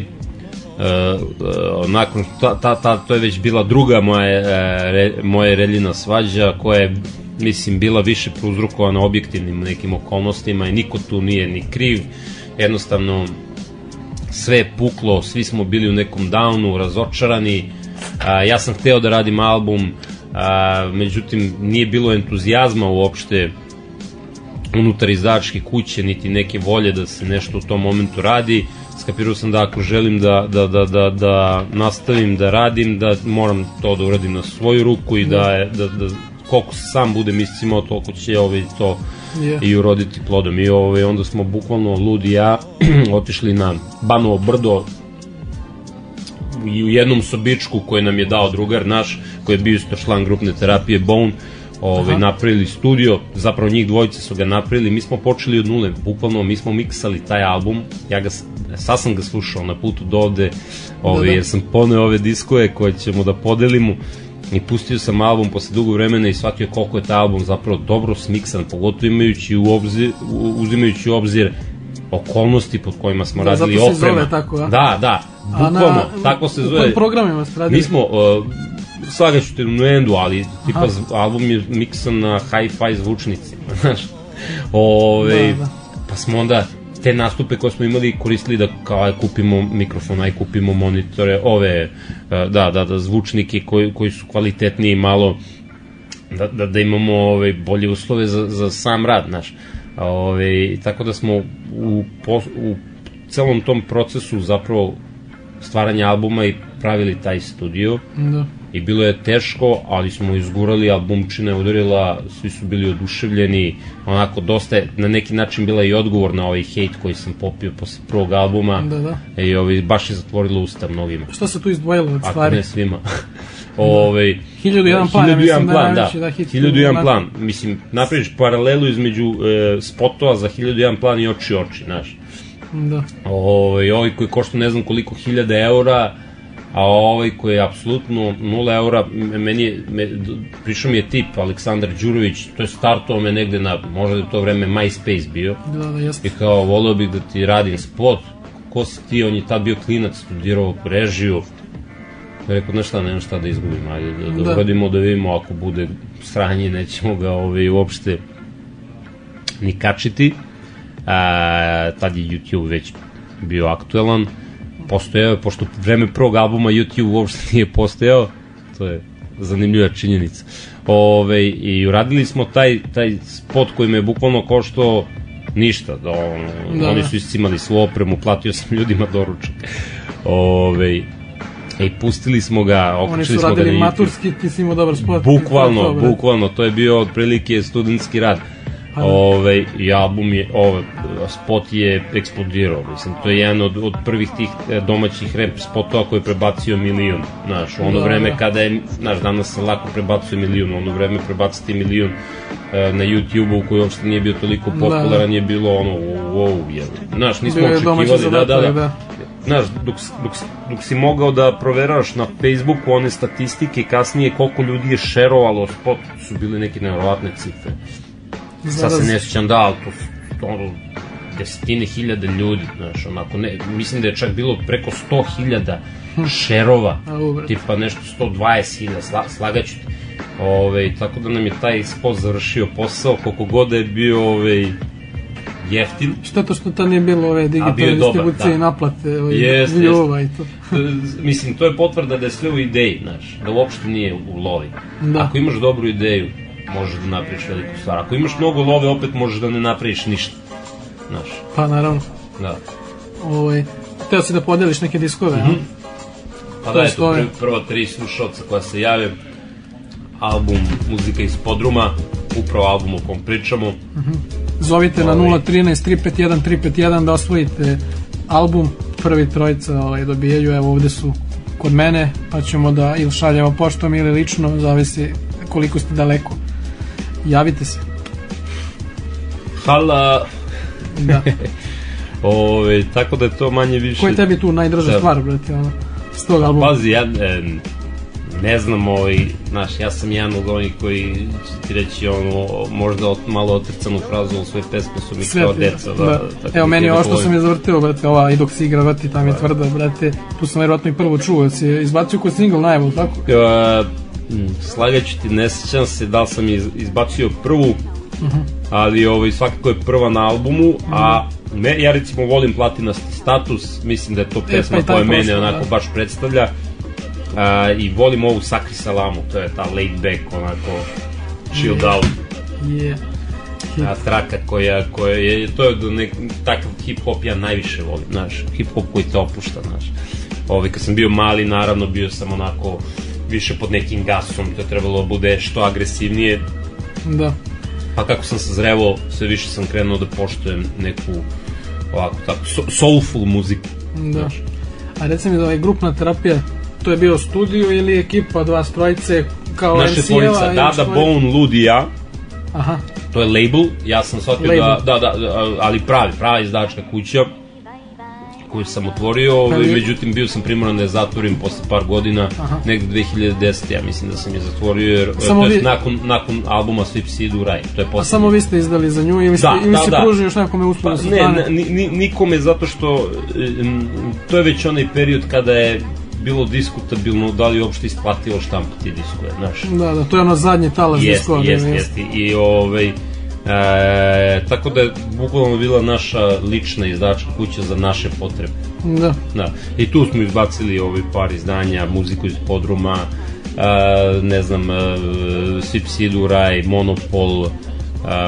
S3: uh, nakon, ta, ta, ta, to je već bila druga moje, uh, re, moje Reljina svađa, koja je, mislim, bila više prouzrokovana objektivnim nekim okolnostima i niko tu nije ni kriv. Jednostavno sve je puklo, svi smo bili u nekom downu, razočarani, a, ja sam hteo da radim album, a, međutim nije bilo entuzijazma uopšte unutar izdavačke kuće, niti neke volje da se nešto u tom momentu radi. Skapirao sam da ako želim da, da, da, da, da nastavim da radim, da moram to da uradim na svoju ruku i da, da, da koliko sam budem iscimao, toliko će ovaj to yeah. i uroditi plodom. I ovaj, onda smo bukvalno Lud i ja otišli na Banovo brdo i u jednom sobičku koji nam je dao drugar naš, koji je bio isto član grupne terapije Bone, ovaj, napravili studio, zapravo njih dvojice su ga napravili, mi smo počeli od nule, bukvalno mi smo miksali taj album, ja ga, sad sam ga slušao na putu do ovde, ovaj, da, da. Jer sam poneo ove diskove koje ćemo da podelimo i pustio sam album posle dugo vremena i shvatio koliko je taj album zapravo dobro smiksan, pogotovo imajući u obzir, uzimajući u obzir okolnosti pod kojima smo da, radili oprema. Zato se zove tako, a? Da, da, bukvalno, na, tako se zove. U kojim programima ste radili? Mi smo, uh, slagaću te u Nuendu, ali tipa Aha. album je miksan na hi-fi zvučnici, znaš. Ove, da, da. Pa smo onda te nastupe koje smo imali koristili da kao aj kupimo mikrofon, aj kupimo monitore, ove, da, da, da, zvučnike koji, koji su kvalitetniji malo, da, da, da imamo ove, bolje uslove za, za sam rad, znaš. Ove, tako da smo u, u celom tom procesu zapravo stvaranja albuma i pravili taj studio.
S2: Da.
S3: I bilo je teško, ali smo izgurali, albumčina je udarila, svi su bili oduševljeni, onako dosta je na neki način bila i odgovor na ovaj hejt koji sam popio posle prvog albuma.
S2: Da, da.
S3: I ovaj, baš je zatvorilo usta mnogima.
S2: Što se tu izdvojilo od stvari?
S3: Ako ne svima. Ove,
S2: Hiljadu jedan plan, ja mislim da je najveći da hit.
S3: Hiljadu jedan plan, mislim, napraviš paralelu između e, spotova za hiljadu jedan plan i oči oči, znaš.
S2: Da.
S3: Ove, ovaj koji košta ne znam koliko hiljada eura, a ovaj koji je apsolutno nula eura, meni je, me, prišao mi je tip Aleksandar Đurović, to je startovao me negde na, možda je to vreme MySpace bio.
S2: Da, da, jasno.
S3: I kao, voleo bih da ti radim spot, ko si ti, on je tad bio klinac, studirao režiju. Rekao, znaš šta, nema šta da izgubim, ajde da, da, da. uradimo, da vidimo, ako bude sranje, nećemo ga ove, uopšte ni kačiti. A, tad je YouTube već bio aktuelan, postojao je, pošto vreme prvog albuma YouTube uopšte nije postojao, to je zanimljiva činjenica. Ove, I uradili smo taj, taj spot koji me je bukvalno koštao ništa, da, on, da, oni su iscimali svu opremu, platio sam ljudima doručak. Ove, i pustili smo ga, okrećili smo ga na YouTube. Oni su radili
S2: maturski, ti si imao dobar spot.
S3: Bukvalno, bukvalno, to je bio otprilike studentski rad. Ove, i album je, ove, spot je eksplodirao, mislim, to je jedan od, od prvih tih domaćih rap spotova koji je prebacio milion, znaš, u ono da, vreme da. Kada je, znaš, danas se lako prebacio milion, u ono vreme prebaciti milion e, na YouTube-u koji uopšte nije bio toliko popularan, da. Je bilo ono, wow, jel, znaš, nismo očekivali, da, da, da, da. Znaš, dok, dok, dok si mogao da proveravaš na Facebooku one statistike kasnije koliko ljudi je šerovalo spot, su bile neke nevjerovatne cifre. Sad se ne sjećam da, ali to su ono, desetine hiljada ljudi, znaš, onako, ne, mislim da je čak bilo preko sto hiljada šerova, tipa nešto sto dvadeset hiljada, sla, slagaću ti. Ove, tako da nam je taj spot završio posao, koliko god je bio ove, jeftin.
S2: Što to što to nije bilo ove digitalne distribucije i naplate, ove,
S3: jest,
S2: vljova i to.
S3: Mislim, to je potvrda da je sve u ideji, znaš, da uopšte nije u lovi. Da. Ako imaš dobru ideju, možeš da napraviš veliku stvar. Ako imaš mnogo love, opet možeš da ne napraviš ništa. Znaš.
S2: Pa naravno.
S3: Da.
S2: Ovaj, hteo si da podeliš neke diskove, mm-hmm.
S3: Pa da, eto, prv, prva tri slušalca koja se jave, album Muzika iz podruma, upravo album o kom pričamo.
S2: Mm-hmm. Zovite ovaj. Na nula trinaest tri pet jedan tri pet jedan da osvojite album, prvi trojica ovaj, dobijaju, evo ovde su kod mene, pa ćemo da ili šaljemo poštom ili lično, zavisi koliko ste daleko. Javite se.
S3: Hala.
S2: Da.
S3: Ove, tako da je to manje više...
S2: Ko je tebi tu najdraža da. Stvar, brate, ono, s tog albuma?
S3: Pazi, ja e, ne znam, ovaj, znaš, ja sam jedan od onih koji će ti reći, ono, možda od, malo otrcanu frazu, ali svoje pesme su mi sve kao deca. Da, da. Tako evo, meni je ovo što sam je zavrtio, brate, ova, i dok si igra, vrti, tam je da. Tvrda, brate, tu sam vjerojatno i prvo čuo, si izbacio koji single najavu, tako? Uh, Slagaću ti, ne sjećam se da li sam izbacio prvu, uh-huh. ali ovaj, svakako je prva na albumu, uh-huh. a me, ja recimo volim Platinasti status, mislim da je to pesma e, pa koja mene prosto, onako da. Baš predstavlja, a, i volim ovu Sakri Salamu, to je ta laid back, onako chilled yeah. out
S2: yeah.
S3: a, traka koja, koja je, to je nek, takav hip-hop ja najviše volim, znaš, hip-hop koji te opušta, znaš. Ovaj, kad sam bio mali, naravno, bio sam onako više pod nekim gasom, to je trebalo da bude što agresivnije.
S2: Da.
S3: Pa kako sam sazrevao, sve više sam krenuo da poštujem neku ovako tako so, soulful muziku.
S2: Da. Znaš. A reci mi da ovaj grupna terapija, to je bio studio ili ekipa dva strojice kao
S3: naše tvorica, Dada, Bone, Ludi i ja.
S2: Aha.
S3: To je label, ja sam shvatio da, da, da, ali pravi, prava izdavačka kuća koju sam otvorio, ovaj, međutim bio sam primoran da je zatvorim posle par godina, aha. Negde dve hiljade desete. Ja mislim da sam je zatvorio, jer to vi... nakon, nakon albuma Svi psi idu u raj. To je
S2: a samo vi ste izdali za nju ili, ste, da, ili da, si da. Pružio još nekome uslugu pa, sa strane?
S3: Ne, ne, nikome, zato što m, to je već onaj period kada je bilo diskutabilno da li uopšte isplatilo štampati diskove, znaš.
S2: Da, da, to je ono zadnji talas diskova.
S3: Jest, jest, jest. I ovaj... E, tako da je bukvalno bila naša lična izdavačka kuća za naše potrebe.
S2: Da.
S3: Da. I tu smo izbacili ovaj par izdanja, Muziku iz podruma, a, ne znam, Sipsidu, Raj, Monopol, a,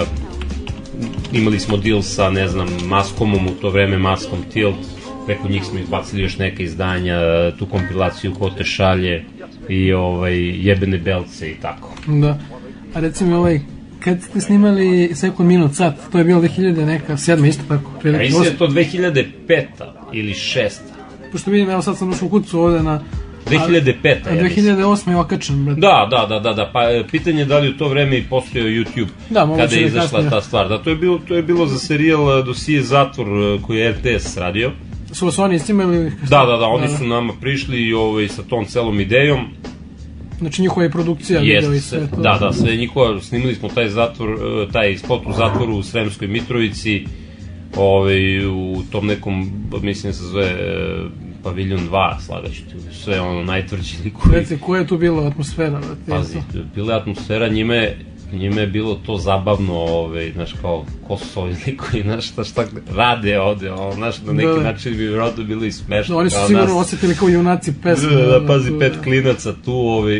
S3: imali smo deal sa, ne znam, Maskomom u to vreme, Maskom Tilt, preko njih smo izbacili još neke izdanja, tu kompilaciju Ko te šalje i ovaj, Jebene belce i tako.
S2: Da, a recimo ovaj, kad ste snimali Sekund minut sat, to je bilo dve hiljade sedma isto tako?
S3: Ja mislim da je to dve hiljade peta ili šesta.
S2: Pošto vidim, evo sad sam došao u kucu ovde na...
S3: dve hiljade peta,
S2: a, a dve hiljade osma je okačen, brate.
S3: Da, da, da, da, da, pa pitanje je da li u to vreme i postojao YouTube,
S2: da,
S3: kada je izašla ta stvar. Da, to je bilo, to je bilo za serijal Dosije zatvor koji je R T S radio.
S2: Su vas oni snimali?
S3: Da, da, da, oni su nama prišli i ovaj, sa tom celom idejom.
S2: Znači njihova je produkcija, video i sve to.
S3: Da, da, sve njihova, snimili smo taj zatvor, taj spot u zatvoru u Sremskoj Mitrovici, ovaj, u tom nekom, mislim se zove Paviljon dva, slagaću ti, sve ono najtvrđi likovi.
S2: Reci, koja je tu bila atmosfera?
S3: Pazi, bila je atmosfera, njime, njime je bilo to zabavno, ovaj, znaš, kao, ko su ovi likovi, znaš, šta, šta rade ovde, ono, znaš, na neki da, način bi vjerojatno bilo i smešno.
S2: Da, oni su sigurno nas osetili kao junaci pesme.
S3: Da, da, pazi, pet klinaca tu, ovaj,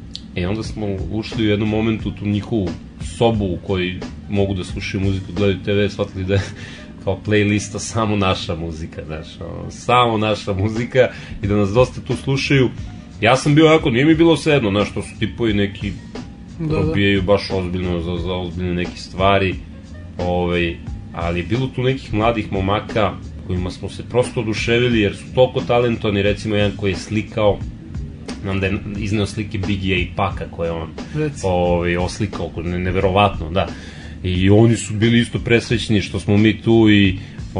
S3: i onda smo ušli u jednom momentu u tu njihovu sobu u kojoj mogu da slušaju muziku, gledaju te ve, shvatili da je kao playlista samo naša muzika, znaš, ono, samo naša muzika i da nas dosta tu slušaju. Ja sam bio ovako, nije mi bilo svejedno, znaš, to su tipovi neki da, probijaju baš ozbiljno za, za ozbiljne neke stvari, ovaj, ali je bilo tu nekih mladih momaka kojima smo se prosto oduševili jer su toliko talentovani, recimo jedan koji je slikao, nam da je izneo slike Bigija i Paka koje on ovaj, oslikao, ne, neverovatno, da. I oni su bili isto presrećni što smo mi tu i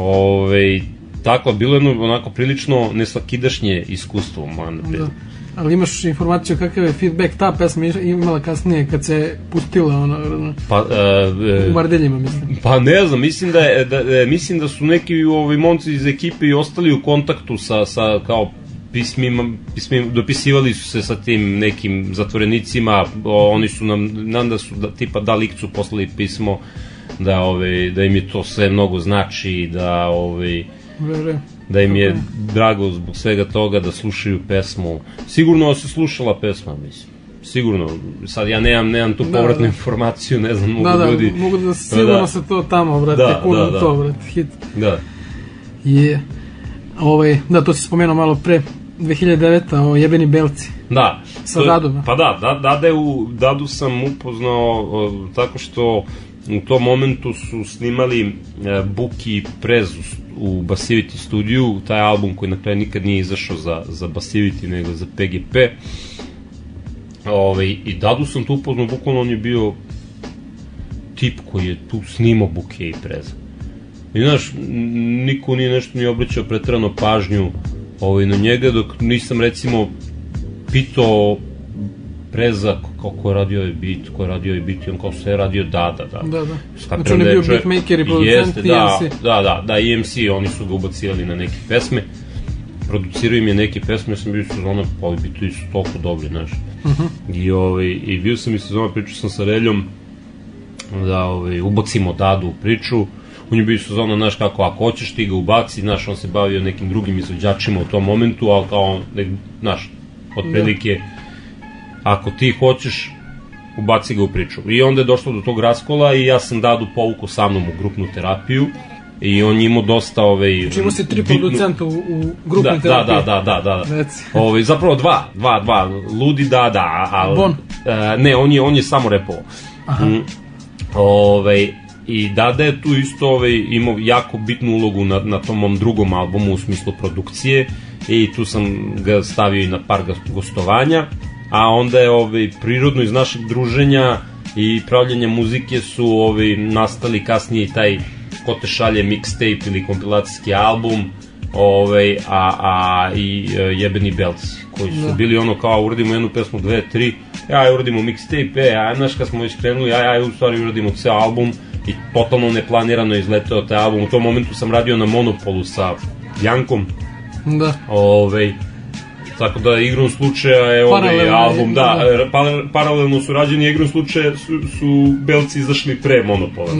S3: ovaj, tako, bilo je jedno onako prilično nesvakidašnje iskustvo. Man,
S2: da. Ali imaš informaciju kakav je feedback ta pesma imala kasnije kad se pustila ono,
S3: pa, uh,
S2: u Mardeljima, mislim?
S3: Pa ne znam, mislim da, je, da, mislim da su neki ovaj, momci iz ekipe i ostali u kontaktu sa, sa kao pismima, pismima, dopisivali su se sa tim nekim zatvorenicima, o, oni su nam, nam da su da, tipa da likcu poslali pismo da, ove, da im je to sve mnogo znači, da, ove, da im je drago zbog svega toga da slušaju pesmu. Sigurno se slušala pesma, mislim. Sigurno, sad ja nemam, nemam tu povratnu da, da. informaciju, ne znam, mogu
S2: da, da,
S3: ljudi...
S2: mogu da sigurno da, se to tamo, brate, da, kuno da, da. to, brate, hit.
S3: Da.
S2: Je, ovaj, da, to si spomenuo malo pre, dve hiljade deveta o Jebeni belci.
S3: Da.
S2: Sa Dadom.
S3: Pa da, da Dade u, Dadu sam upoznao o, tako što u tom momentu su snimali e, Buki i Prez u, u Basivity studiju, taj album koji na kraju nikad nije izašao za, za Basivity nego za P G P. Ove, I Dadu sam tu upoznao, bukvalno on je bio tip koji je tu snimao Buke i Preza. I znaš, niko nije nešto nije obraćao preterano pažnju ovaj, na njega, dok nisam recimo pitao Preza kao ko je radio ovaj beat, ko je radio ovaj beat, i on kao sve je radio Dada, da.
S2: Da, da. Znači on je bio beatmaker i producent i
S3: da,
S2: E M C.
S3: Da, da, da, E M C, oni su ga ubacivali na neke pesme, producirao im je neke pesme, ja sam bio sezona, pa ovi bitovi su toliko dobri, znaš. Uh -huh. I, ovaj, i bio sam i sezona, pričao sam sa Reljom, da ovaj, ubacimo Dadu u priču. On je bio sezona, znaš kako, ako hoćeš ti ga ubaci, znaš, on se bavio nekim drugim izvođačima u tom momentu, ali kao, znaš, otprilike, ako ti hoćeš, ubaci ga u priču. I onda je došlo do tog raskola i ja sam Dadu povukao sa mnom u grupnu terapiju i on je imao dosta, ovaj...
S2: Znači imao si tri bitnu... producenta u, u grupnoj
S3: da,
S2: terapiji?
S3: Da, da, da, da, da. Ovaj, zapravo dva, dva, dva, Ludi Dada, ali...
S2: Bon?
S3: Uh, ne, on je, on je samo repovao. Aha. Mm, ovaj... I Dada je tu isto ovaj, imao jako bitnu ulogu na, na tom mom drugom albumu u smislu produkcije i tu sam ga stavio i na par gostovanja, a onda je ovaj, prirodno iz našeg druženja i pravljenja muzike su ovaj, nastali kasnije i taj Ko te šalje mixtape ili kompilacijski album, ovaj, a, a i e, Jebeni belci koji su da. bili ono kao uradimo jednu pesmu, dve, tri, aj uradimo mixtape, e, aj znaš kad smo već krenuli, aj, aj u stvari uradimo ceo album. I totalno neplanirano izleteo taj album. U tom momentu sam radio na Monopolu sa Jankom.
S2: Da.
S3: Ove, tako da igrom slučaja je ovaj album, da, da. Paralelno su rađeni, igrom slučaja su, su Belci izašli pre Monopola, znaš.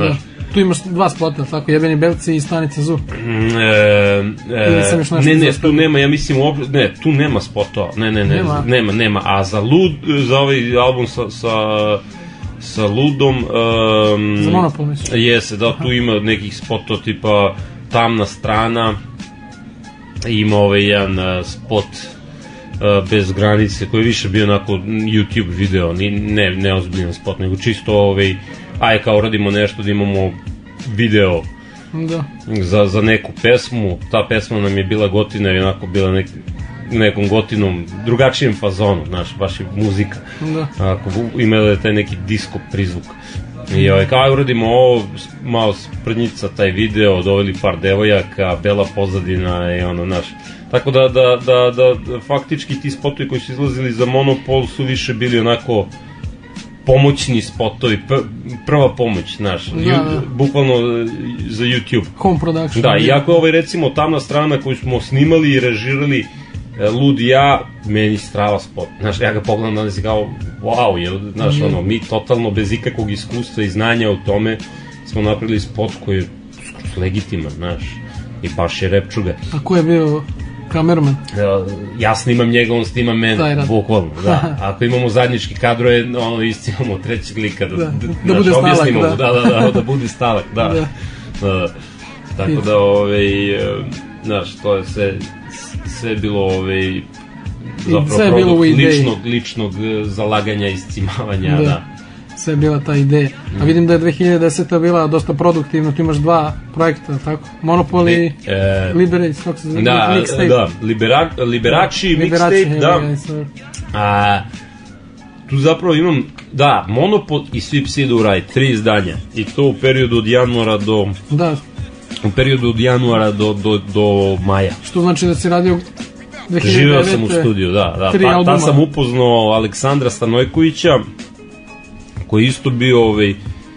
S2: Tu imaš dva spota, tako, Jebeni belci i Stanica Zu.
S3: Mm, e, e, ne, ne, tu nema, ja mislim, ne, tu nema spotova, ne, ne, ne, nema, nema, nema. A za Lud, za ovaj album sa, sa, sa Ludom... Um,
S2: za Monopol, mislim.
S3: Jese, da, tu ima nekih spotova tipa Tamna strana, ima ovaj jedan uh, spot uh, Bez granice, koji je više bio onako YouTube video, ni, ne, ne ozbiljan spot, nego čisto ovaj, aj kao radimo nešto da imamo video
S2: da. Za,
S3: za neku pesmu. Ta pesma nam je bila gotina i onako bila nek, nekom gotinom, drugačijem fazonu, znaš, baš je muzika.
S2: Da.
S3: Ako, imala je taj neki disko prizvuk. I ovaj, kao uradimo ovo, malo sprednjica taj video, doveli par devojaka, bela pozadina i ono, znaš. Tako da, da, da, da, faktički ti spotovi koji su izlazili za Monopol su više bili onako pomoćni spotovi, prva pomoć, znaš, da, da. Bukvalno za YouTube.
S2: Home production.
S3: Da, iako je ovaj, recimo, Tamna strana koju smo snimali i režirali, Lud i ja, meni strava spot. Znaš, ja ga pogledam danas i kao, wow, je, znaš, mm. ono, mi totalno bez ikakvog iskustva i znanja u tome smo napravili spot koji je legitiman, znaš, i baš je repčuga.
S2: A ko je bio kamerman?
S3: Ja snimam njega, on snima mene, bukvalno, da. Ako imamo zajednički kadrove, ono, isti imamo trećeg lika, da,
S2: da,
S3: da,
S2: da bude stalak, da.
S3: Da, da, da, da bude stalak, da. Da. Da. Tako da, ovaj, znaš, to je sve, sve bilo, ovaj, zapravo produkt ličnog, ličnog zalaganja i iscimavanja, da. Da.
S2: Sve je bila ta ideja. A vidim da je dve hiljade deseta bila dosta produktivna, tu imaš dva projekta, tako? Monopol i e, Liberace, kako se zove?
S3: Da, mixtape. Da, Libera, Liberace, mixtape, da. A, tu zapravo imam, da, Monopol i Svi psi idu u raj, tri izdanja. I to u periodu od januara do...
S2: Da.
S3: U periodu od januara do, do, do maja.
S2: Što znači da si radio dve hiljade devete.
S3: Živeo sam u studiju, da. da. Pa, ta sam upoznao Aleksandra Stanojkovića, koji isto bio, ovaj,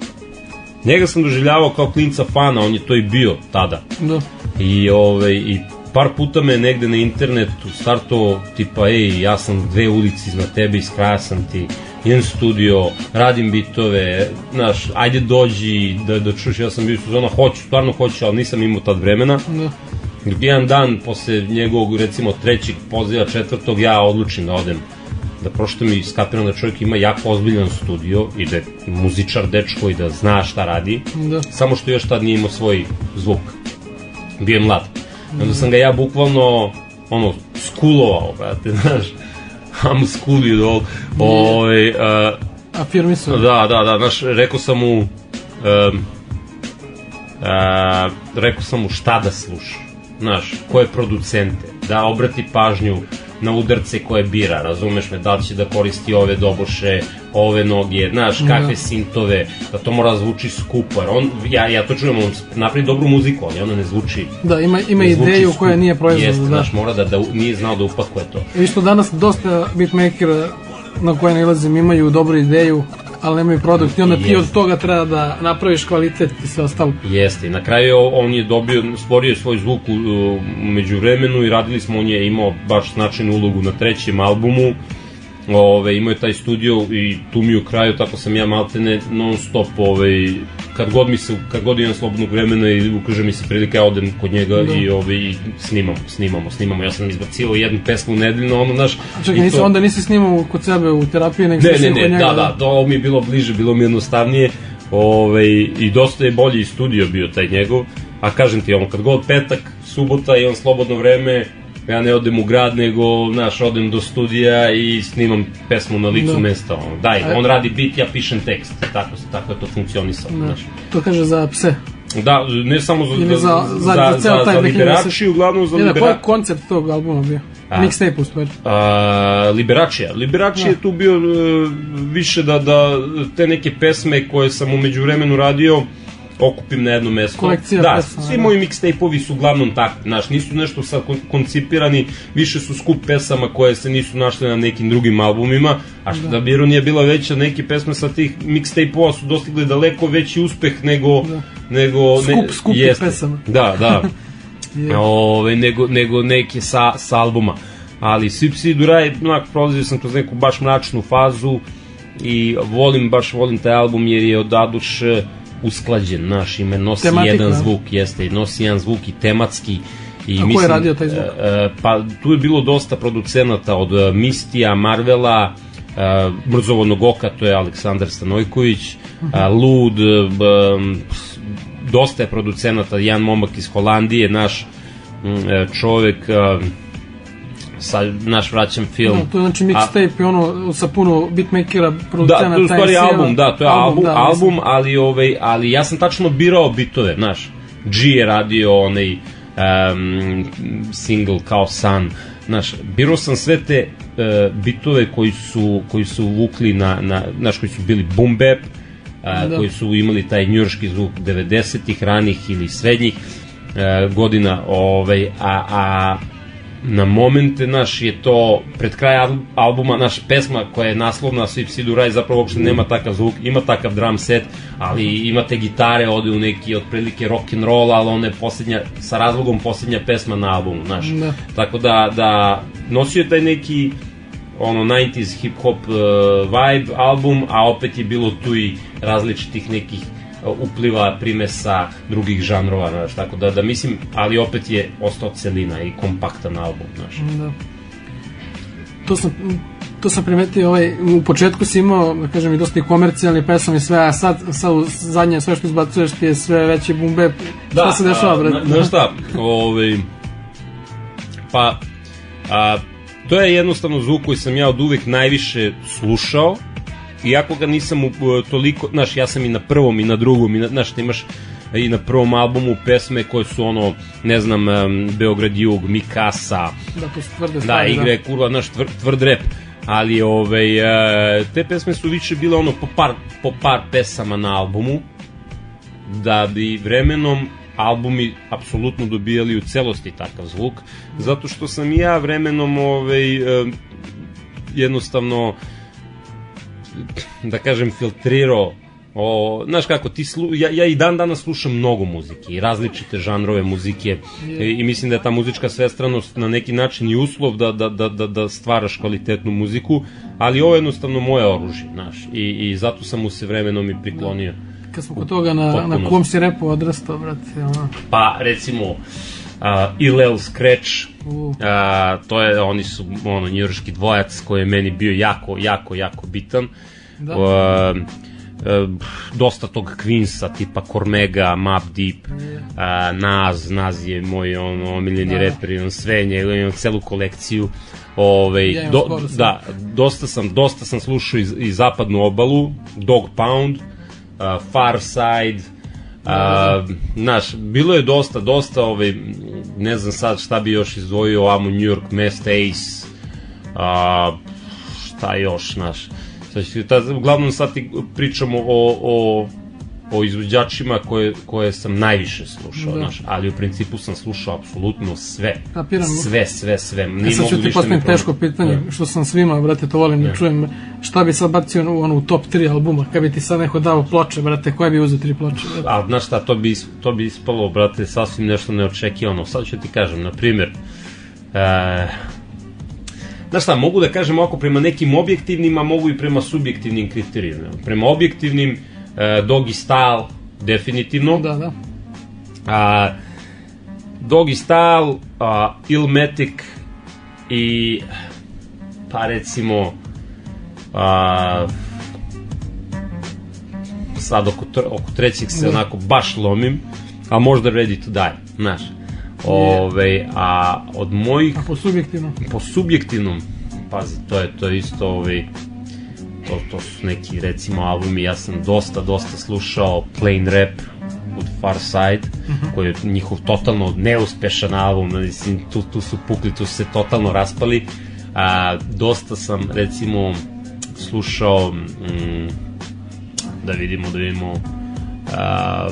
S3: njega sam doživljavao kao klinca fana, on je to i bio tada.
S2: Da.
S3: I, ovaj, i par puta me negde na internetu startovao, tipa, ej, ja sam dve ulici iznad tebe, iz kraja sam ti, imam studio, radim bitove, znaš, ajde dođi da, da čuš, ja sam bio u zona, hoću, stvarno hoću, ali nisam imao tad vremena.
S2: Da.
S3: Jedan dan, posle njegovog, recimo, trećeg poziva, četvrtog, ja odlučim da odem, da prošto mi skapiram da čovjek ima jako ozbiljan studio i da je muzičar dečko i da zna šta radi,
S2: da. Samo
S3: što još tad nije imao svoj zvuk, bio je mlad. I onda sam ga ja bukvalno, ono, skulovao, brate, znaš, I'm school you all, ovaj, uh,
S2: afirmisao.
S3: Da, da, da, znaš, rekao sam mu, um, uh, rekao sam mu šta da sluša, znaš, koje producente, da obrati pažnju na udarce koje bira, razumeš me, da li će da koristi ove doboše, ove noge, znaš, kakve sintove, da to mora da zvuči skupo, jer on, ja, ja to čujem, on napravi dobru muziku, ali ona ne zvuči.
S2: Da, ima, ima ideju skupo, koja nije proizvod.
S3: Jeste, da. Znaš, mora da, da nije znao da upakuje to.
S2: I što danas dosta beatmakera na koje nalazim imaju dobru ideju, ali nemaju produkt i onda ti od toga treba da napraviš kvalitet i sve ostalo.
S3: Jeste, i na kraju on je dobio, stvorio svoj zvuk u, u međuvremenu i radili smo, on je imao baš značajnu ulogu na trećem albumu, ove, imao je taj studio i tu mi u kraju, tako sam ja maltene non stop, ove, kad god mi se, kad god imam slobodnog vremena i ukaže mi se prilika, ja odem kod njega da. i, ove, i snimamo, snimamo, snimamo, ja sam izbacivao jednu pesmu nedeljno, ono, znaš...
S2: Čekaj, nisi, to... onda nisi snimao kod sebe u terapiji, nego
S3: ne, ne, ne, kod njega? Da, da, to mi je bilo bliže, bilo mi jednostavnije, ove, i dosta je bolji studio bio taj njegov, a kažem ti, ono, kad god petak, subota, imam slobodno vreme, ja ne odem u grad, nego, znaš, odem do studija i snimam pesmu na licu da. Mesta, ono, daj, on radi beat, ja pišem tekst, tako, tako je to funkcionisalo,
S2: da.
S3: Znaš.
S2: To kaže za pse.
S3: Da, ne samo za,
S2: za, za, za,
S3: za, za, za Liberace, uglavnom za Liberace.
S2: Koji je koncept tog albuma bio? Mixtape u stvari.
S3: Liberace, Liberace je tu bio uh, više da, da te neke pesme koje sam umeđu vremenu radio, okupim na jedno mesto.
S2: Kolekcija
S3: da,
S2: pesma.
S3: Svi moji mixtape-ovi su uglavnom takvi, znaš, nisu nešto sad koncipirani, više su skup pesama koje se nisu našle na nekim drugim albumima, a što da, da bi ironija bila veća, neke pesme sa tih mixtape-ova su dostigli daleko veći uspeh nego...
S2: Da.
S3: nego
S2: skup,
S3: ne,
S2: skup
S3: jeste,
S2: pesama.
S3: Da, da. yeah. Ove, nego, nego neke sa, sa albuma. Ali Svi psi idu u raj, onak, prolazio sam kroz neku baš mračnu fazu i volim, baš volim taj album jer je odaduš usklađen, naš, ime nosi
S2: Tematika,
S3: jedan
S2: ne?
S3: zvuk, jeste, nosi jedan zvuk i tematski. I
S2: a ko je radio taj zvuk?
S3: E, pa tu je bilo dosta producenata od uh, Mistija, Marvela, uh, Mrzovodnog oka, to je Aleksandar Stanojković, uh, Lud, um, dosta je producenata, jedan momak iz Holandije, naš um, čovek, uh, sa, naš vraćam film.
S2: No, to je znači mixtape i ono sa puno beatmakera, producenata.
S3: Da, to je u stvari album, da, to je album, album,
S2: da,
S3: album ali, ovaj, ali ja sam tačno birao bitove, znaš, G je radio onaj um, single kao Sun, znaš, birao sam sve te uh, bitove koji su, koji su vukli na, na, znaš, koji su bili boom bap, uh, da. koji su imali taj njujorški zvuk devedesetih, ranih ili srednjih uh, godina, ovaj, a, a na momente, naš, je to pred kraj albuma, naš, pesma koja je naslovna Sweep Sidu Raj, zapravo uopšte nema takav zvuk, ima takav drum set, ali imate gitare, ode u neki otprilike rock and roll, ali ona je posljednja, sa razlogom posljednja pesma na albumu, znaš. Da. Tako da, da nosio je taj neki ono nineties hip hop uh, vibe album, a opet je bilo tu i različitih nekih upliva, primesa drugih žanrova, znaš, tako da, da mislim, ali opet je ostao celina i kompaktan album, znaš. Da.
S2: To sam, to sam primetio, ovaj, u početku si imao, da kažem, i dosta i komercijalni pesam i sve, a sad, sad u zadnje sve što izbacuješ ti je sve veći boom bap.
S3: Da,
S2: šta se dešava, brate?
S3: Znaš šta, ovaj, pa, a, to je jednostavno zvuk koji sam ja od uvek najviše slušao, iako ga nisam uh, toliko, znaš, ja sam i na prvom i na drugom, i na, znaš, imaš i na prvom albumu pesme koje su ono, ne znam, um, Beograd Jug, Mikasa,
S2: da, to su tvrde
S3: da,
S2: stvari,
S3: igre je kurva, znaš, tvr, tvrd rep, ali ovaj, uh, te pesme su više bile ono po par, po par pesama na albumu, da bi vremenom albumi apsolutno dobijali u celosti takav zvuk, zato što sam i ja vremenom ovaj, uh, jednostavno, da kažem, filtrirao. O, znaš kako, ti slu, ja, ja i dan danas slušam mnogo muzike i različite žanrove muzike i, i mislim da je ta muzička svestranost na neki način i uslov da, da, da, da, da stvaraš kvalitetnu muziku, ali ovo je jednostavno moje oružje, znaš, i, i zato sam mu se vremenom i priklonio.
S2: Kad smo kod toga, na, na kom si repu odrastao, brate? Ono.
S3: Pa, recimo, uh, Illel Scratch, uh, to je, oni su, ono, njujorški dvojac koji je meni bio jako, jako, jako bitan. Da. Uh, Uh, dosta tog Queensa, tipa Cormega, Mobb Deep, uh, Nas, Nas je moj on, omiljeni da. reper, imam sve njega, imam celu kolekciju. Ove, ja do, da, dosta sam, dosta sam slušao i, i zapadnu obalu, Dog Pound, uh, Far Side, uh, znaš, bilo je dosta, dosta, ove, ne znam sad šta bi još izdvojio, Amo New York, Mest Ace, uh, šta još, znaš. Znači, uglavnom sad ti pričamo o, o, o izvođačima koje, koje sam najviše slušao, znaš, ali u principu sam slušao apsolutno sve. Kapiram. Sve, sve, sve.
S2: E sad ću ti postavim teško pitanje, da. Što sam svima, brate, to volim da, da čujem. Šta bi sad bacio u ono, top tri albuma? Kad bi ti sad neko dao ploče, brate, koje bi uzeo tri ploče? Brate?
S3: A, znaš šta, to bi, to bi ispalo, brate, sasvim nešto neočekivano. Sad ću ti kažem, na primjer, e, znaš šta, mogu da kažem ovako prema nekim objektivnim, a mogu i prema subjektivnim kriterijima. Prema objektivnim, uh, Doggy Style, definitivno.
S2: Da, da.
S3: Uh, Doggy Style, uh, Illmatic i, pa recimo, uh, sad oko, tr oko trećeg se da. onako baš lomim, a možda Ready to Die, znaš. Ove, a od mojih...
S2: A po subjektivnom?
S3: Po subjektivnom, pazi, to je to isto, ove, to, to su neki, recimo, albumi, ja sam dosta, dosta slušao Plain Rap od Far Side, uh -huh. koji je njihov totalno neuspešan album, mislim, tu, tu su pukli, tu su se totalno raspali, a, dosta sam, recimo, slušao, mm, da vidimo, da vidimo, a,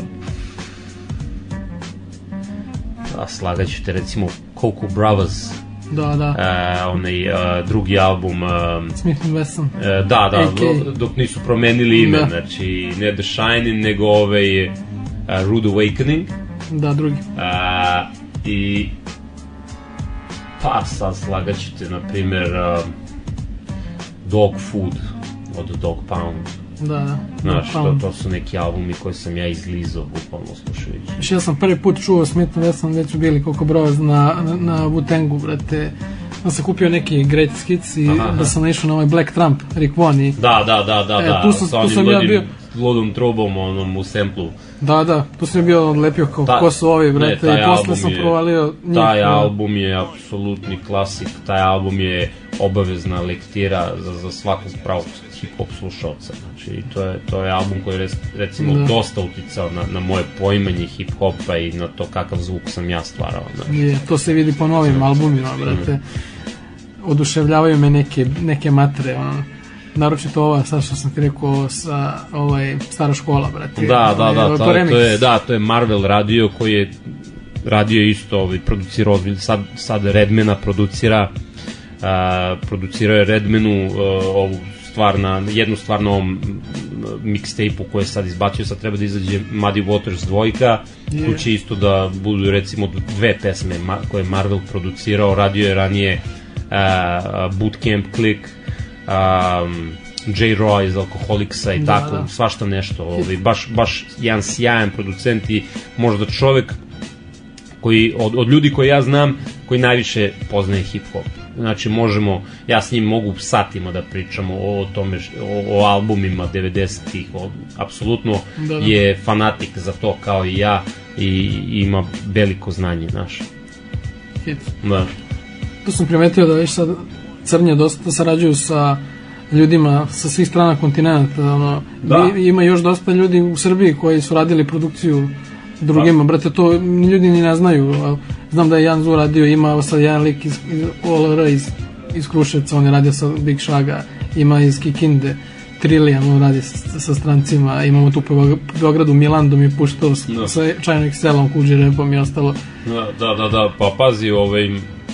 S3: a slagaću te, recimo, Coco Bravas,
S2: da, da.
S3: Uh, onaj uh, drugi album, uh,
S2: Smith and Wesson, uh,
S3: da, da, dok, dok nisu promenili ime, da. Znači ne The Shining, nego ovaj uh, Rude Awakening,
S2: da, drugi,
S3: uh, i pa sad slagaću te, na primjer, uh, Dog Food od Dog Pound,
S2: Da, da.
S3: Znaš, to, to su neki albumi koje sam ja izlizao, bukvalno slušajući.
S2: Još ja sam prvi put čuo Smith and Wesson, već su bili koliko broja na, na, na Wu-Tangu, brate. Da sam kupio neki Greatest Hits i aha, da sam naišao na ovaj Black Trump, Rick Vaughn i...
S3: Da, da, da, da,
S2: e,
S3: da,
S2: tu sam,
S3: sa
S2: tu sam
S3: onim
S2: ja bio...
S3: ludom trubom onom u semplu.
S2: Da, da, tu sam bio odlepio kao ta, ko su ovi, brate, ne, i posle sam je, provalio njih.
S3: Taj album je apsolutni klasik, taj album je obavezna lektira za, za svakog pravog hip-hop slušalca, znači i to je, to je album koji je recimo da. dosta uticao na, na moje poimanje hip-hopa i na to kakav zvuk sam ja stvarao. Znači.
S2: Je, to se vidi po novim albumima, brate, oduševljavaju me neke, neke matre, ono. Naročito ova, sad što sam ti rekao, sa ovaj, stara škola, brate.
S3: Da, da, da, to, to, je, da, to je Marvel radio koji je radio isto, ovaj, producirao, sad, sad Redmana producira, uh, producirao je Redmanu uh, ovu stvar na, jednu stvar na ovom mixtape-u koje je sad izbacio, sad treba da izađe Muddy Waters dvojka, yeah. Tu će isto da budu recimo dve pesme ma, koje je Marvel producirao, radio je ranije uh, Bootcamp Click, Um, J. Roy iz Alkoholiksa i da, tako, da. Svašta nešto, ovaj, baš, baš jedan sjajan producent i možda čovek koji, od, od ljudi koje ja znam, koji najviše poznaje hip-hop. Znači možemo, ja s njim mogu satima da pričamo o tome, o, o albumima devedesetih, apsolutno da, da. Je fanatik za to kao i ja i, i ima veliko znanje, znaš.
S2: Hit. Da. Tu sam primetio da već sad Crnje dosta sarađuju sa ljudima sa svih strana kontinenta, ono, da. Ima još dosta ljudi u Srbiji koji su radili produkciju drugima, da. Brate, to ljudi ni ne znaju, znam da je Jan Zu radio, ima sad jedan lik iz, iz O L R iz, iz Kruševca, on je radio sa Big Shaga, ima iz Kikinde, Trillian, on radi sa, sa strancima, imamo tu po Beogradu, Milan mi je puštao da. Sa China X L-om, Kuđi Repom i ostalo.
S3: Da, da, da, da, pa pazi, ovaj...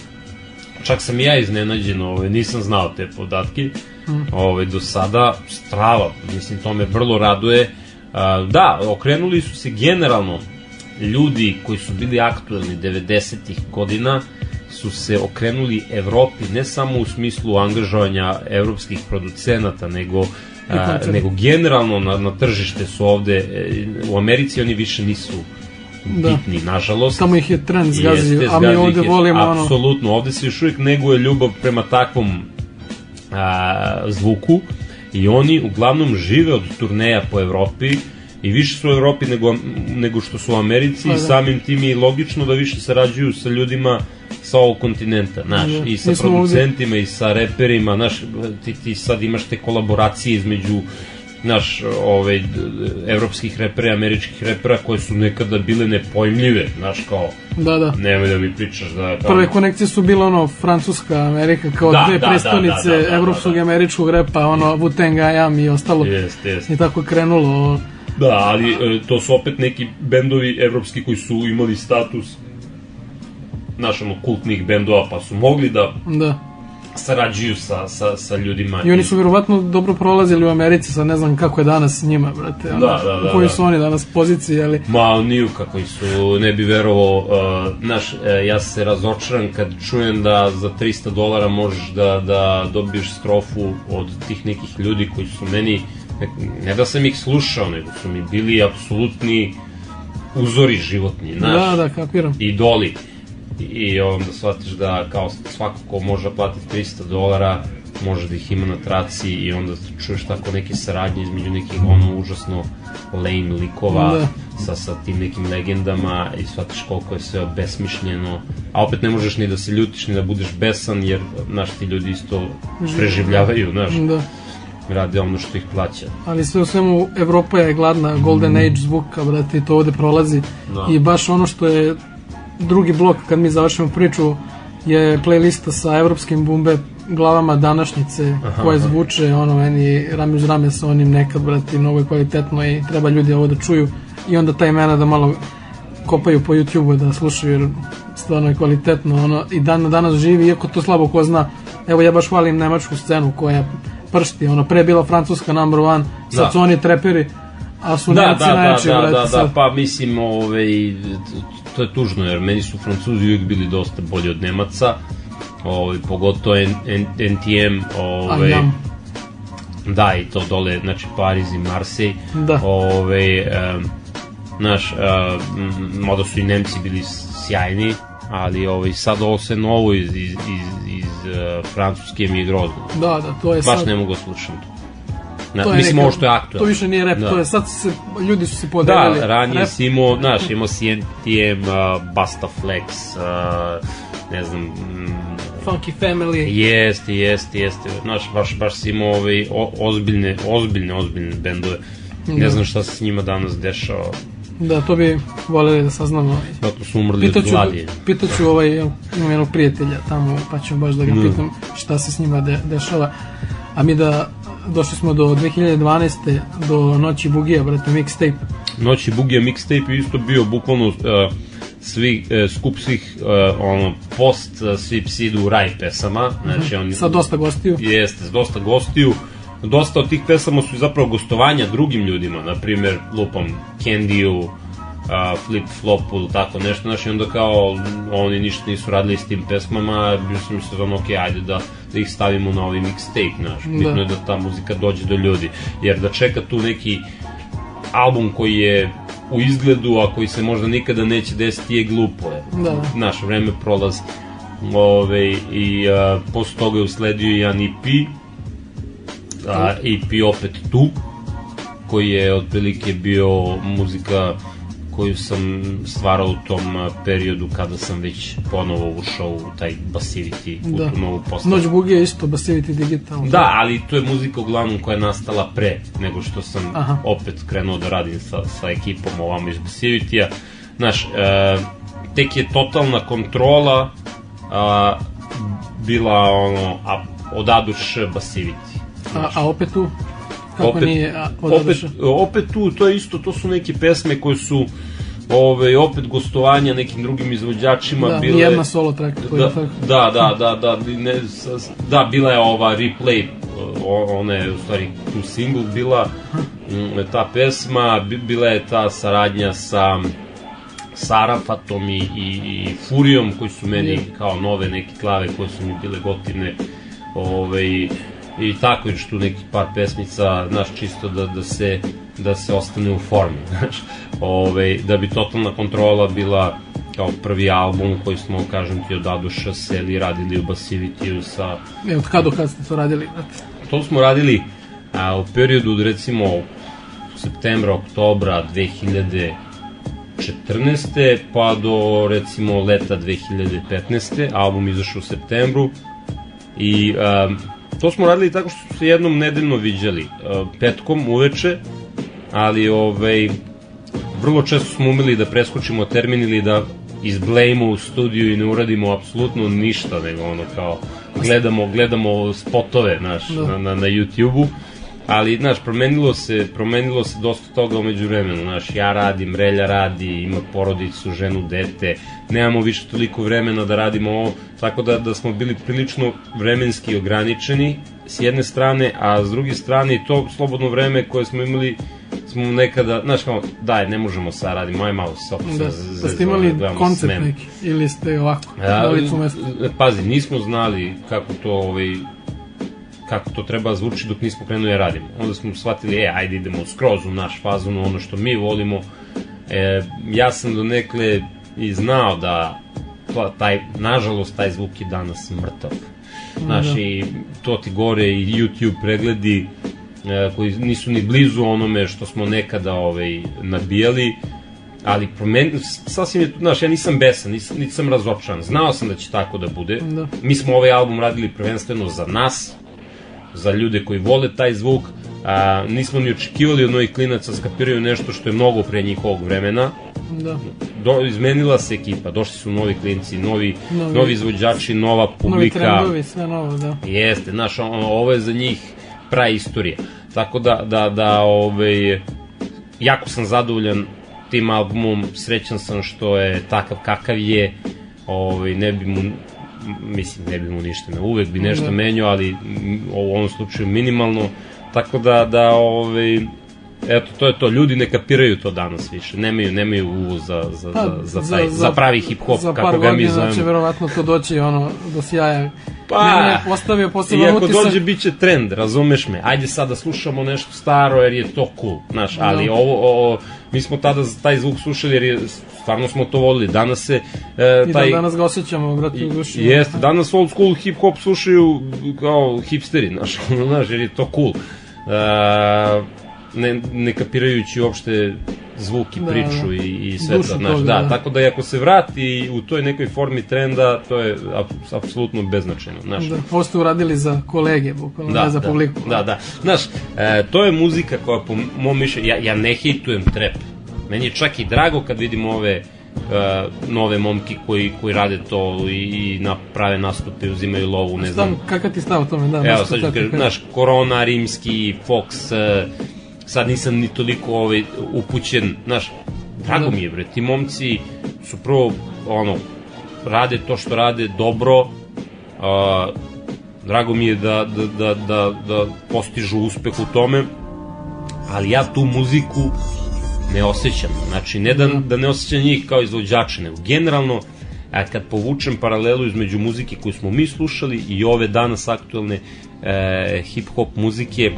S3: Čak sam ja iznenađen, ovaj, nisam znao te podatke, mm. ovaj, do sada strava, mislim, to me vrlo raduje. A, da, okrenuli su se generalno ljudi koji su bili aktuelni devedesetih godina, su se okrenuli Evropi, ne samo u smislu angažovanja evropskih producenata, nego, a, nego generalno na, na tržište su ovde, u Americi oni više nisu bitni, da. Nažalost.
S2: Tamo ih je trend zgazio, a mi ovde volimo ono...
S3: Apsolutno, ovde se još uvijek neguje ljubav prema takvom a, zvuku i oni uglavnom žive od turneja po Evropi i više su u Evropi nego, nego što su u Americi. Pa, i samim tim je logično da više sarađuju sa ljudima sa ovog kontinenta, znaš, da. I sa producentima ovdje. I sa reperima, znaš, ti, ti sad imaš te kolaboracije između naš, ovaj, evropskih repera i američkih repera koje su nekada bile nepojmljive, znaš, kao,
S2: da, da.
S3: Nemoj da mi pričaš da... Kao...
S2: Prve konekcije su bile, ono, Francuska, Amerika, kao da, dve da, prestonice da, da, da, evropskog da, da. I američkog repa, ono, Wu-Tang, I Am i ostalo, jest, jest. I tako krenulo.
S3: Da, ali to su opet neki bendovi evropski koji su imali status, znaš, ono, kultnih bendova, pa su mogli da...
S2: Da.
S3: Sarađuju sa, sa, sa ljudima.
S2: I oni su vjerovatno dobro prolazili u Americi, sad ne znam kako je danas s njima, brate. Ono, da, da, da. U kojoj su oni danas poziciji, ali...
S3: Ma, niju kakvi su, ne bi verovao. Uh, znaš, uh, ja se razočaram kad čujem da za trista dolara možeš da, da dobiješ strofu od tih nekih ljudi koji su meni, ne, ne da sam ih slušao, nego su mi bili apsolutni uzori životni, znaš.
S2: Da, da, kapiram.
S3: Idoli. I onda shvatiš da kao svako ko može platiti trista dolara može da ih ima na traci i onda čuješ tako neke saradnje između nekih ono užasno lame likova da. sa, sa tim nekim legendama i shvatiš koliko je sve besmišljeno, a opet ne možeš ni da se ljutiš ni da budeš besan jer znaš ti ljudi isto preživljavaju, znaš, da. Rade ono što ih plaća.
S2: Ali sve u svemu Evropa je gladna Golden mm. Age zvuka, brate, i to ovde prolazi da. I baš ono što je drugi blok, kad mi završimo priču, je playlista sa evropskim bumbe glavama današnjice, aha, koje zvuče, ono, meni rame uz rame sa onim nekad, brati, mnogo je kvalitetno i treba ljudi ovo da čuju i onda ta imena da malo kopaju po YouTube-u da slušaju, jer stvarno je kvalitetno, ono, i dan na danas živi, iako to slabo ko zna. Evo, ja baš hvalim nemačku scenu koja pršti, ono, pre je bila francuska number one, sad da. Su oni treperi, a su
S3: da,
S2: Nemci
S3: da,
S2: najjači,
S3: da,
S2: brati,
S3: da, da,
S2: sad.
S3: Da, pa mislim, ovaj, to je tužno, jer meni su Francuzi uvijek bili dosta bolji od Nemaca, ovaj, pogotovo N T M, ovaj, Da, i to dole, znači Pariz i Marsej.
S2: Da.
S3: Ove, um, naš, um, mada su i Nemci bili sjajni, ali ovaj, sad ovo sve novo iz, iz, iz, iz uh, Francuske mi je grozno.
S2: Da, da, to je
S3: Baš
S2: sad...
S3: ne mogu slušati to. Na,
S2: to
S3: mislim,
S2: neka,
S3: ovo što je aktualno.
S2: To više nije rap,
S3: da.
S2: to je sad se, ljudi su se podelili.
S3: Da, ranije
S2: rap.
S3: si imao, znaš, imao si N T M, uh, Basta Flex, uh, ne znam... Mm,
S2: Funky Family.
S3: Jeste, jeste, jeste. Znaš, baš, baš si imao ovaj, o, ozbiljne, ozbiljne, ozbiljne bendove. Ne
S2: da.
S3: znam šta se s njima danas dešava.
S2: Da, to bi voljeli da saznamo.
S3: Zato su umrli od gladi.
S2: Pitaću ovaj, imam jednog prijatelja tamo, pa ću baš da ga
S3: mm.
S2: pitam šta se s njima de, dešava. A mi da, došli smo do dve hiljade dvanaeste, do Noći Bugija, brate, mixtape.
S3: Noći Bugija mixtape je isto bio bukvalno uh, svi, uh, skup svih, uh, ono, post uh, svi psi idu u raj pesama. Znači,
S2: mm-hmm.
S3: on,
S2: sa dosta gostiju.
S3: Jeste, s dosta gostiju. Dosta od tih pesama su zapravo gostovanja drugim ljudima, na primjer, lupam Candy-u, uh, Flip Flopu, tako nešto, znači onda kao oni ništa nisu radili s tim pesmama, bio sam mislio ono, ok, ajde da, da ih stavimo na ovaj mixtape, znaš, bitno da. je da ta muzika dođe do ljudi, jer da čeka tu neki album koji je u izgledu, a koji se možda nikada neće desiti, je glupo, je.
S2: Da.
S3: Naše vreme prolazi. Ove, i uh, posle toga je usledio jedan E P, a E P opet tu, koji je otprilike bio muzika koju sam stvarao u tom periodu kada sam već ponovo ušao u taj Basivity, u
S2: da.
S3: tu novu postavu.
S2: Noć Bugija je isto Basivity digitalno.
S3: Da, ali to je muzika uglavnom koja je nastala pre nego što sam
S2: Aha.
S3: opet krenuo da radim sa, sa ekipom ovamo iz Basivitija. Znaš, e, tek je totalna kontrola a, bila ono, a, od A do Š Basivity.
S2: A, a opet tu? Kako
S3: opet,
S2: nije a, od
S3: opet, opet tu, to je isto, to su neke pesme koje su ove, opet gostovanja nekim drugim izvođačima.
S2: Da,
S3: bile,
S2: nijedna solo track.
S3: Da, da, da, da, da, ne, da, bila je ova Replay, ona je u stvari tu single bila, ta pesma, bila je ta saradnja sa Sarafatom i, i, i Furijom, koji su meni je. kao nove neke klave koje su mi bile gotivne, ove, i tako još tu nekih par pesmica, znaš, čisto da, da, se, da se ostane u formi, znaš, ove, da bi Totalna kontrola bila kao prvi album koji smo, kažem ti, od A do Š seli, radili u Basivitiju sa...
S2: E, od kada do kada ste to radili?
S3: To smo radili a, u periodu od recimo septembra, oktobra dve hiljade četrnaeste pa do recimo leta dve hiljade petnaeste album izašao u septembru i a, to smo radili tako što smo se jednom nedeljno viđali, petkom uveče, ali ovaj, vrlo često smo umeli da preskočimo termin ili da izblejimo u studiju i ne uradimo apsolutno ništa, nego ono kao gledamo, gledamo spotove naš, na, na, na YouTube-u, ali znaš, promenilo se, promenilo se dosta toga umeđu vremenu, znaš, ja radim, Relja radi, ima porodicu, ženu, dete, nemamo više toliko vremena da radimo ovo, tako da, da smo bili prilično vremenski ograničeni s jedne strane, a s druge strane i to slobodno vreme koje smo imali smo nekada, znaš kao, daj, ne možemo sad radimo, aj malo se opet
S2: da, da ste imali koncept neki, ili ste ovako, na licu mesta?
S3: Pazi, nismo znali kako to, ovaj, kako to treba zvuči dok nismo krenuli da radimo. Onda smo shvatili, e, ajde idemo skroz u naš fazon, ono što mi volimo. E, ja sam do nekle i znao da to, taj, nažalost, taj zvuk je danas mrtav. Znaš, da. I to ti gore i YouTube pregledi e, koji nisu ni blizu onome što smo nekada ovaj, nabijali, ali promenili, sasvim je, znaš, ja nisam besan, nisam, nisam razočaran, znao sam da će tako da bude. Da. Mi smo ovaj album radili prvenstveno za nas, za ljude koji vole taj zvuk, a, nismo ni očekivali od novih klinaca skapiraju nešto što je mnogo pre njihovog vremena.
S2: Da.
S3: Do, izmenila se ekipa, došli su novi klinci, novi, novi, novi izvođači, nova publika.
S2: Novi trendovi, sve novo, da.
S3: Jeste, znaš, ovo je za njih praistorija. Tako da, da, da, ovaj, jako sam zadovoljan tim albumom, srećan sam što je takav kakav je, ovaj, ne bi mu... mislim, ne bi mu ništa, ne, uvek bi nešto menjao, ali u ovom slučaju minimalno, tako da, da ovaj, eto, to je to, ljudi ne kapiraju to danas više, nemaju, nemaju uvoz za, za,
S2: pa,
S3: za, za, taj, za, za pravi hip-hop, kako ga mi zovemo. Za par godina će
S2: verovatno to doći ono, do sjaja.
S3: Pa,
S2: ne, ne, postavio poseban utisak.
S3: I ako dođe, bit će trend, razumeš me, ajde sad da slušamo nešto staro jer je to cool, znaš, ali no. ovo, ovo, mi smo tada taj zvuk slušali jer je, stvarno smo to volili, danas se... E,
S2: I
S3: taj,
S2: da danas ga osjećamo, brate, u duši.
S3: Jeste, danas old school hip-hop slušaju kao hipsteri, znaš, znaš, jer je to cool. E, ne, ne kapirajući uopšte zvuk i da, priču i, i sve to, znaš, da, da, tako da ako se vrati u toj nekoj formi trenda, to je apsolutno beznačajno, znaš.
S2: Da, posto uradili za kolege, bukvalno, da, ne za
S3: da,
S2: publiku.
S3: Da, da, znaš, e, to je muzika koja po mom mišljenju, ja, ja ne hejtujem trap, meni je čak i drago kad vidim ove uh, nove momki koji, koji rade to i, i naprave nastupe, uzimaju lovu, ne znam.
S2: Kakav ti stav o tome, da?
S3: Evo, sad ću kažem, znaš, Korona, Rimski, Fox, uh, sad nisam ni toliko ovaj, upućen, znaš, drago mi je, bre, ti momci su prvo, ono, rade to što rade dobro, uh, drago mi je da, da, da, da, da postižu uspeh u tome, ali ja tu muziku ne osjećam, znači ne da, da ne osjećam njih kao izvođače, nego generalno, a kad povučem paralelu između muzike koju smo mi slušali i ove danas aktualne e, hip-hop muzike,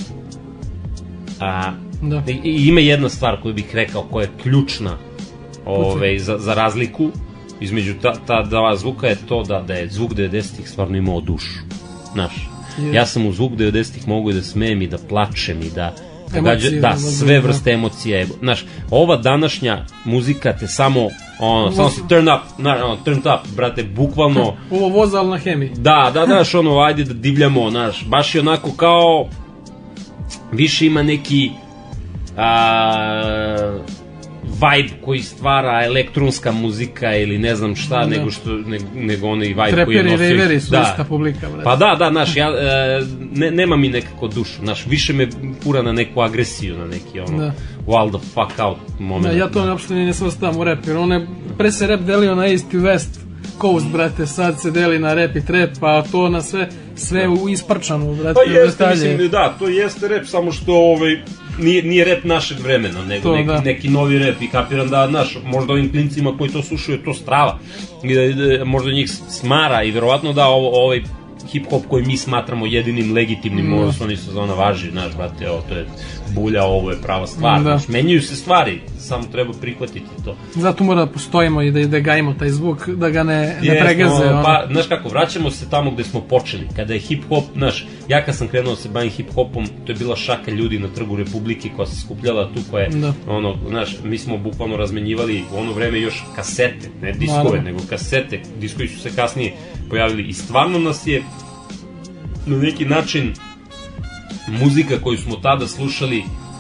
S3: a, da. i, ima jedna stvar koju bih rekao koja je ključna ove, za, za razliku između ta, ta dva zvuka je to da, da je zvuk devedesetih stvarno imao dušu, znaš, yeah. Ja sam u zvuk devedesetih mogu i da smejem i da plačem i da Emocije, da, sve vrste emocija. Znaš, ova današnja muzika te samo, ono, samo si turn up, na, ono, turn up, brate, bukvalno...
S2: Ovo voza, ali na hemiji.
S3: Da, da, daš, ono, ajde da divljamo, znaš, baš je onako kao, više ima neki a, vibe koji stvara elektronska muzika ili ne znam šta, da. nego što, ne, nego onaj vibe
S2: Treperi,
S3: koji je nosi...
S2: Treperi, reveri su da. Ista publika, brate.
S3: Pa da, da, znaš, ja, e, ne, nema mi nekako dušu, znaš, više me pura na neku agresiju, na neki, ono, da. Wild the fuck out moment.
S2: Da, ja to uopšte ne svrstavam u rap, jer on je, pre se rap delio na East i West Coast, brate, sad se deli na rap i trap, pa to na sve, sve u isprčanu, brate.
S3: Pa jeste, mislim, da, to jeste rap, samo što, ovaj, Nije, nije rap našeg vremena, nego to, neki, da. neki novi rap i kapiram da, znaš, možda ovim klincima koji to slušaju to strava i da, da možda njih smara i verovatno da ovo, ovaj hip-hop koji mi smatramo jedinim legitimnim, mm. možda su oni sezona važi, znaš, brate, ovo to je bulja, ovo je prava stvar, da. Znaš, menjaju se stvari, samo treba prihvatiti to.
S2: Zato mora da postojimo i da, da gajimo taj zvuk, da ga ne, ne yes, pregaze.
S3: No, pa, znaš kako, vraćamo se tamo gde smo počeli, kada je hip-hop, znaš, ja kad sam krenuo da se bavim hip-hopom, to je bila šaka ljudi na Trgu Republike koja se skupljala tu, koja je, da. ono, znaš, mi smo bukvalno razmenjivali u ono vreme još kasete, ne diskove, Naravno. nego kasete, diskovi su se kasnije pojavili i stvarno nas je na neki način muzika koju smo tada slušali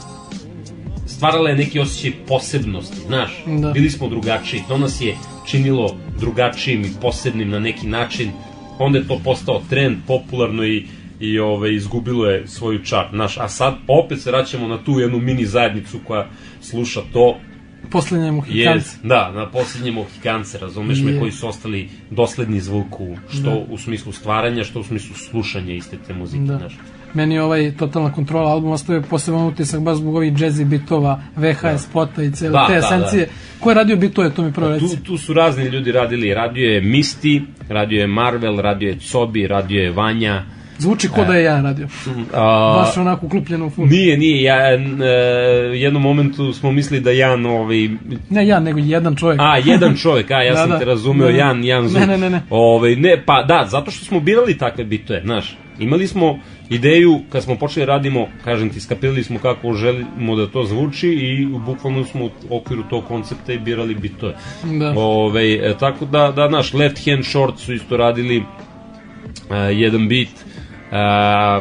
S3: stvarala je neki osjećaj posebnosti, znaš, da. Bili smo drugačiji, to nas je činilo drugačijim i posebnim na neki način, onda je to postao trend, popularno i, i ove, izgubilo je svoju čar, znaš, a sad opet se vraćamo na tu jednu mini zajednicu koja sluša to.
S2: Poslednje Mohikance.
S3: Yes, da, na poslednje Mohikance, razumeš me, koji su ostali dosledni zvuku, što da. U smislu stvaranja, što u smislu slušanja iste te muzike, da. Znaš.
S2: Meni ovaj Totalna kontrola album ostavio poseban utisak baš zbog ovih jazzy bitova, V H S spota i cele da, te esencije. Da, da. Ko je radio bitove, to mi prvo reci?
S3: Tu, tu su razni ljudi radili, radio je Misty, radio je Marvel, radio je Cobi, radio je Vanja.
S2: Zvuči ko da je ja radio. A, baš onako uklupljeno u ful.
S3: Nije, nije. Ja, e, jednom momentu smo mislili da Jan... Ovaj...
S2: Ne Jan, nego jedan čovjek.
S3: A, jedan čovjek, a ja da, sam da, te razumeo, da, Jan, Jan Zub.
S2: Ne, ne, ne. ne.
S3: Ovaj, ne, pa da, zato što smo birali takve bitove, znaš. Imali smo ideju, kad smo počeli radimo, kažem ti, skapirali smo kako želimo da to zvuči i bukvalno smo u okviru tog koncepta i birali bitove. Da. Ovaj, e, tako da, da, naš Left Hand Short su isto radili uh, jedan bit. Uh,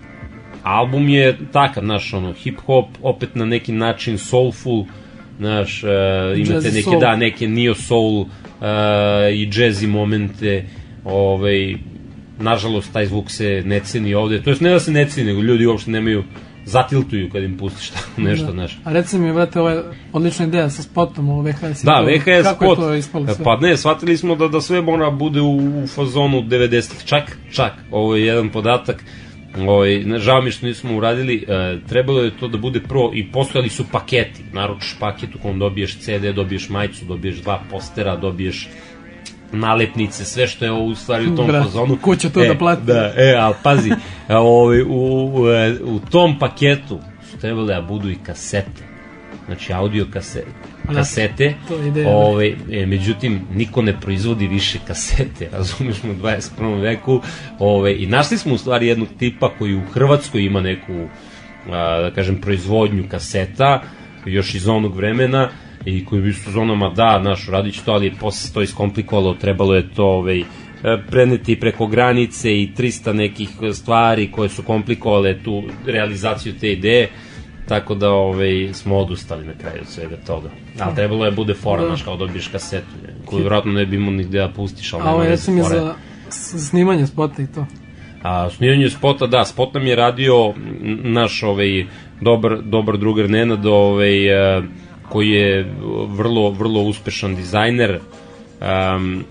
S3: album je takav, znaš, ono, hip-hop, opet na neki način soulful, znaš, uh, imate neke, soul. da, neke neo-soul uh, i jazzy momente, ovaj, nažalost, taj zvuk se ne ceni ovde, to jest ne da se ne ceni, nego ljudi uopšte nemaju, zatiltuju kad im pustiš nešto, znaš.
S2: Da. A reci mi, brate, ovo je odlična ideja sa spotom, ovo V H S.
S3: Da, V H S
S2: kako
S3: spot.
S2: Kako je to ispalo sve?
S3: Pa ne, shvatili smo da, da sve mora bude u, u fazonu devedesetih, čak, čak, ovo je jedan podatak, Ovaj, žao mi što nismo uradili, e, trebalo je to da bude pro i postojali su paketi, naručiš paket u kom dobiješ ce de, dobiješ majicu, dobiješ dva postera, dobiješ nalepnice, sve što je u stvari u tom
S2: Brat,
S3: fazonu.
S2: ko će to
S3: e,
S2: da plati?
S3: Da, e, ali pazi, ovaj, u, u, u tom paketu su trebali da budu i kasete, znači audio kasete, kasete, ovaj, e, međutim niko ne proizvodi više kasete, razumiješ, u dvadeset prvom veku, ovaj, i našli smo u stvari jednog tipa koji u Hrvatskoj ima neku, a, da kažem, proizvodnju kaseta, još iz onog vremena, i koji bi su zonama, da, naš, radit ću to, ali posle to iskomplikovalo, trebalo je to ovaj, preneti preko granice i trista nekih stvari koje su komplikovale tu realizaciju te ideje, tako da ovaj, smo odustali na kraju od svega toga. Ali trebalo je bude fora, znaš, kao dobiješ kasetu, koju vjerojatno ne bi imao nigde da pustiš, ali nema veze fore. A ovo je
S2: za snimanje spota i to?
S3: A snimanje spota, da, spot nam je radio naš ovaj, dobar, dobar drugar Nenad, ovaj, koji je vrlo, vrlo uspešan dizajner, um,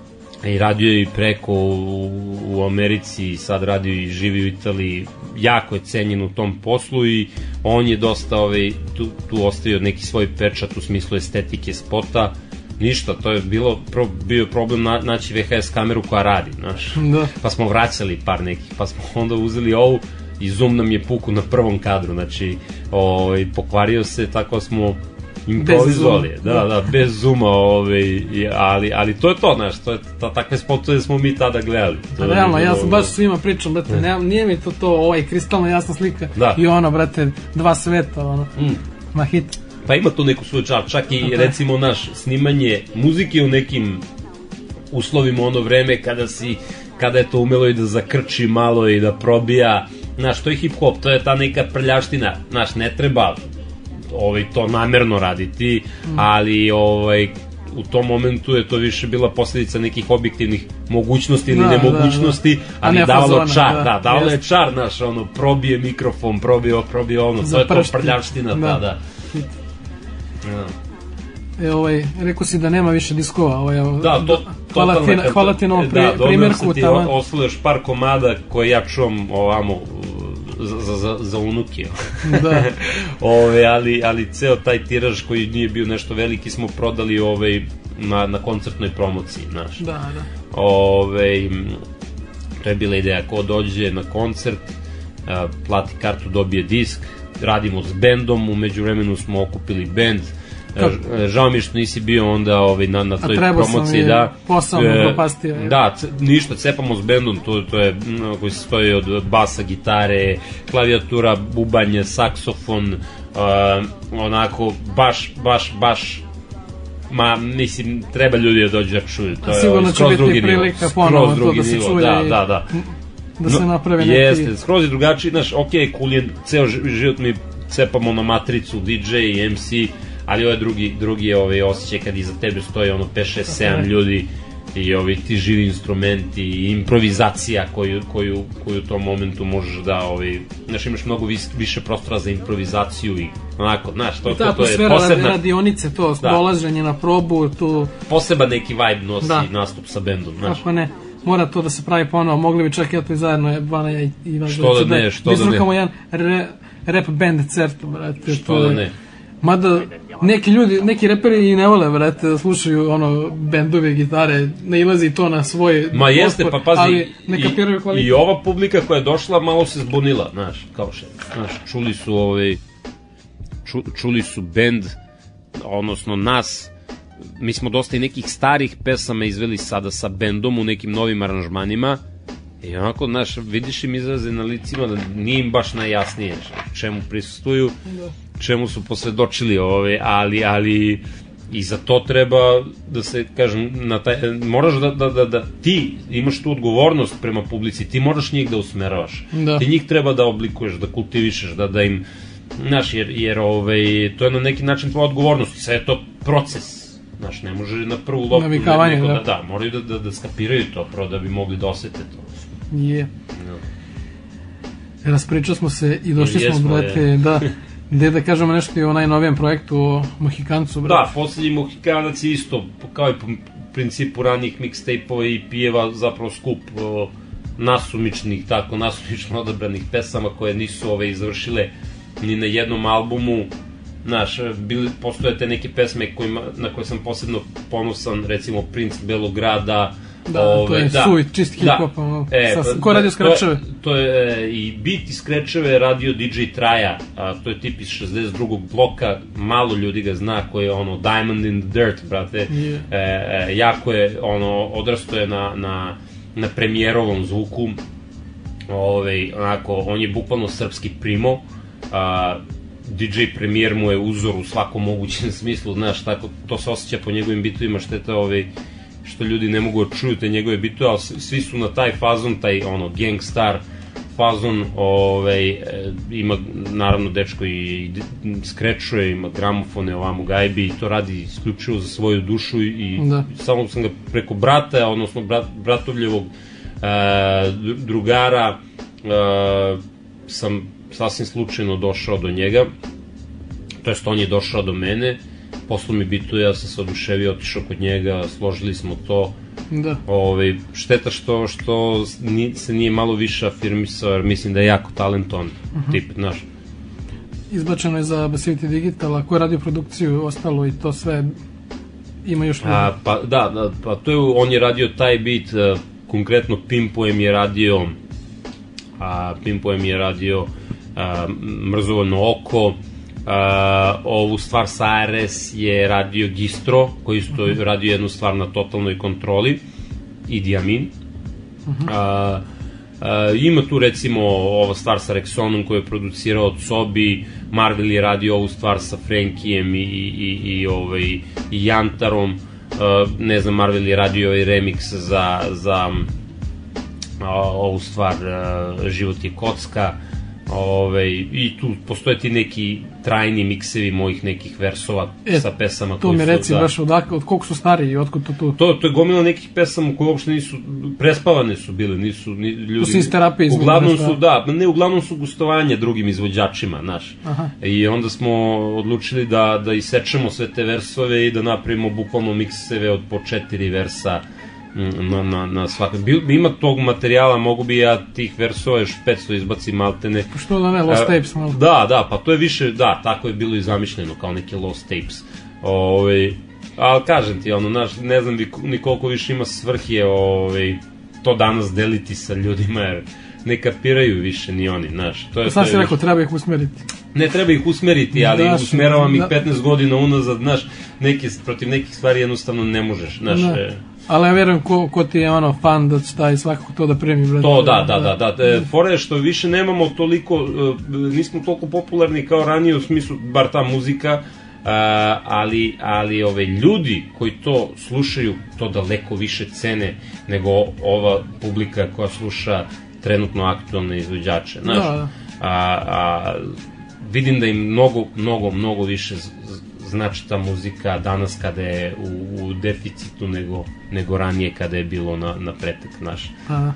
S3: i radio je i preko u, u Americi, sad radio i živi u Italiji, jako je cenjen u tom poslu i on je dosta ovaj, tu, tu ostavio neki svoj pečat u smislu estetike spota. Ništa, to je bilo, pro, bio problem na, naći ve ha es kameru koja radi, znaš. Da. Pa smo vraćali par nekih, pa smo onda uzeli ovu i zoom nam je puku na prvom kadru, znači ovaj, pokvario se, tako smo improvizovali, da, da, bez zooma, ovaj, ali, ali to je to, znaš, to je, ta, takve spotove smo mi tada gledali.
S2: A realno, ja sam baš svima pričam, brate, ne, nije mi to to, ovaj, kristalno jasna slika, da. I ono, brate, dva sveta, ono, mm. ma hit.
S3: Pa ima tu neku svoju čar, čak i, recimo, naš, snimanje muzike u nekim uslovima ono vreme kada si, kada je to umelo i da zakrči malo i da probija, znaš, to je hip-hop, to je ta neka prljaština, znaš, ne treba ovaj, to namerno raditi, ali ovaj, u tom momentu je to više bila posljedica nekih objektivnih mogućnosti ili da, nemogućnosti, da, da. Ali davalo fazona, čar, da, da davalo jest. Je čar, znaš, ono, probije mikrofon, probije, probije ono, to je to prljavština, da, da. da.
S2: E, ovaj, rekao si da nema više diskova, ovaj,
S3: da, to,
S2: hvala, ti,
S3: kad,
S2: hvala ti na ovom pri,
S3: da,
S2: primjerku.
S3: Da, dobro ti ostalo još par komada koje ja čuvam ovamo za, za, za, za unuke. Da. Ove, ali, ali ceo taj tiraž koji nije bio nešto veliki smo prodali ovaj, na, na koncertnoj promociji, znaš.
S2: Da, da.
S3: Ove, to je bila ideja, ko dođe na koncert, plati kartu, dobije disk, radimo s bendom, umeđu vremenu smo okupili bend. Žao mi je što nisi bio onda ovaj, na, na toj promociji, da.
S2: Posao mu propastio.
S3: Da, c- ništa, cepamo s bendom, to, to je, koji se stoji od basa, gitare, klavijatura, bubanje, saksofon, uh, onako, baš, baš, baš, ma, mislim, treba ljudi da dođu da čuju, to je
S2: sigurno će biti prilika ponovo to da se čuje,
S3: da, da, da.
S2: Da se napravi neki...
S3: Jeste, skroz je drugačiji, znaš, ok, cool je, ceo život mi cepamo na matricu, di džej i em si, ali ovo je drugi, drugi ovaj, osjećaj kad iza tebe stoji ono pet, šest, sedam ljudi i ovi ti živi instrumenti i improvizacija koju, koju, koju u tom momentu možeš da, ovaj, znaš, imaš mnogo vis, više prostora za improvizaciju i onako, znaš, to, to, to je posebna...
S2: radionice, to, da. Dolaženje na probu, tu...
S3: Poseban neki vibe nosi da. Nastup sa bendom, znaš.
S2: Kako ne, mora to da se pravi ponovo, mogli bi čak i to i zajedno, Jebana i Ivan.
S3: Što da ne, što da ne.
S2: Izrukamo jedan re, rap band certu, brate.
S3: Što da ne.
S2: Mada neki ljudi, neki reperi i ne vole, brate, da slušaju ono bendove, gitare, ne ilazi to na svoj
S3: ma jeste,
S2: ospor,
S3: pa pazi,
S2: ali ne kapiraju kvalitet.
S3: I ova publika koja je došla malo se zbunila, znaš, kao še, znaš, čuli su ovaj, ču, čuli su bend, odnosno nas, mi smo dosta i nekih starih pesama izveli sada sa bendom u nekim novim aranžmanima i onako, znaš, vidiš im izraze na licima da nije im baš najjasnije čemu prisustuju, da. Čemu su posvedočili ove, ali, ali i za to treba da se, kažem, na taj, moraš da, da, da, da ti imaš tu odgovornost prema publici, ti moraš njih da usmeravaš, da. Ti njih treba da oblikuješ, da kultivišeš, da, da im, znaš, jer, jer ove, to je na neki način tvoja odgovornost, sve je to proces, znaš, ne može na prvu loptu
S2: navikavanje,
S3: neko,
S2: da.
S3: da, da, moraju da, da, da skapiraju to, prvo da bi mogli da osete to.
S2: Je.
S3: No.
S2: Raspričali smo se i došli I smo, brate, je. Da... Gde da kažemo nešto i o najnovijem projektu o Mohikancu, brate?
S3: Da, poslednji Mohikanac je isto, kao i po principu ranih mixtape-ova i pijeva, zapravo skup o, nasumičnih, tako nasumično odabranih pesama koje nisu ove izvršile ni na jednom albumu. Znaš, bili, postoje te neke pesme kojima, na koje sam posebno ponosan, recimo Princ Belograda.
S2: Da, ove, to je da, suj, čist hip-hop. Da, e, sa, ko radio skrečeve?
S3: To je, to je i beat i skrečeve radio D J Traja, a, to je tip iz šezdeset drugog bloka, malo ljudi ga zna, koji je ono Diamond in the Dirt, brate. Yeah. E, e, jako je, ono, odrasto je na, na, na premijerovom zvuku, ove, onako, on je bukvalno srpski primo, a, D J Premier mu je uzor u svakom mogućem smislu, znaš, tako, to se osjeća po njegovim bitovima, šteta ovaj, što ljudi ne mogu da čuju te njegove bitove, ali svi su na taj fazon, taj ono, gangstar fazon, ovaj, ima naravno dečko i skrečuje, ima gramofone, ovamo gajbi i to radi isključivo za svoju dušu i da. Samo sam ga preko brata, odnosno brat, bratovljevog e, drugara e, sam sasvim slučajno došao do njega, to jest on je došao do mene, poslo mi bituje, ja sam se oduševio, otišao kod njega, složili smo to. Da. Ove, šteta što, što ni, se nije malo više afirmisao, jer mislim da je jako talentovan uh-huh. tip, znaš.
S2: Izbačeno je za Basivity Digital, a ko je radio produkciju, ostalo i to sve ima još ljudi?
S3: A, pa da, da, pa to je, on je radio taj beat, uh, konkretno Pimpojem je radio, a Pimpojem je radio uh, Mrzovoljno oko. Uh, ovu stvar sa A R S je radio Gistro, koji isto uh-huh. radio jednu stvar na totalnoj kontroli, Idi Amin. Uh-huh. Uh, uh, ima tu recimo ova stvar sa Rexonom koju je producirao Cobi, Marvel je radio ovu stvar sa Frankijem i, i, i, i, ovaj, i Jantarom, uh, ne znam, Marvel je radio ovaj remix za, za uh, ovu stvar uh, Život je kocka. Ove, i tu postoje ti neki trajni miksevi mojih nekih versova e, sa pesama
S2: to mi reci da, baš odakle, od koliko su stariji i otkud to tu
S3: to, to je gomila nekih pesama koje uopšte nisu prespavane su bile, nisu ni, ljudi,
S2: to su iz terapije
S3: uglavnom su, da, ne, uglavnom su gostovanje drugim izvođačima, znaš. Aha. I onda smo odlučili da, da isečemo sve te versove i da napravimo bukvalno mikseve od po četiri versa na, na, na svakog. Ima tog materijala, mogu bi ja tih versova još petsto izbacim maltene.
S2: Što da ne, Lost Tapes malo.
S3: Da, da, pa to je više, da, tako je bilo i zamišljeno, kao neki Lost Tapes. Ove, ali kažem ti, ono, naš, ne znam ni koliko više ima svrhe ove, to danas deliti sa ljudima, jer ne kapiraju više ni oni, znaš. To je,
S2: sam si rekao, treba ih usmeriti.
S3: Ne treba ih usmeriti, ali da, usmeravam da. ih petnaest godina unazad, znaš, neke, protiv nekih stvari jednostavno ne možeš, znaš. Da. E,
S2: ali ja verujem ko, ko ti je ono fan da će taj svakako to da premi, brate.
S3: To, da, da, da, da, da. Fora je što više nemamo toliko, nismo toliko popularni kao ranije u smislu, bar ta muzika, ali, ali ove ljudi koji to slušaju, to daleko više cene nego ova publika koja sluša trenutno aktualne izvođače, znaš. Da, da. A, a, vidim da im mnogo, mnogo, mnogo više znači ta muzika danas kada je u, u deficitu nego, nego ranije kada je bilo na, na pretek, znaš.
S2: A,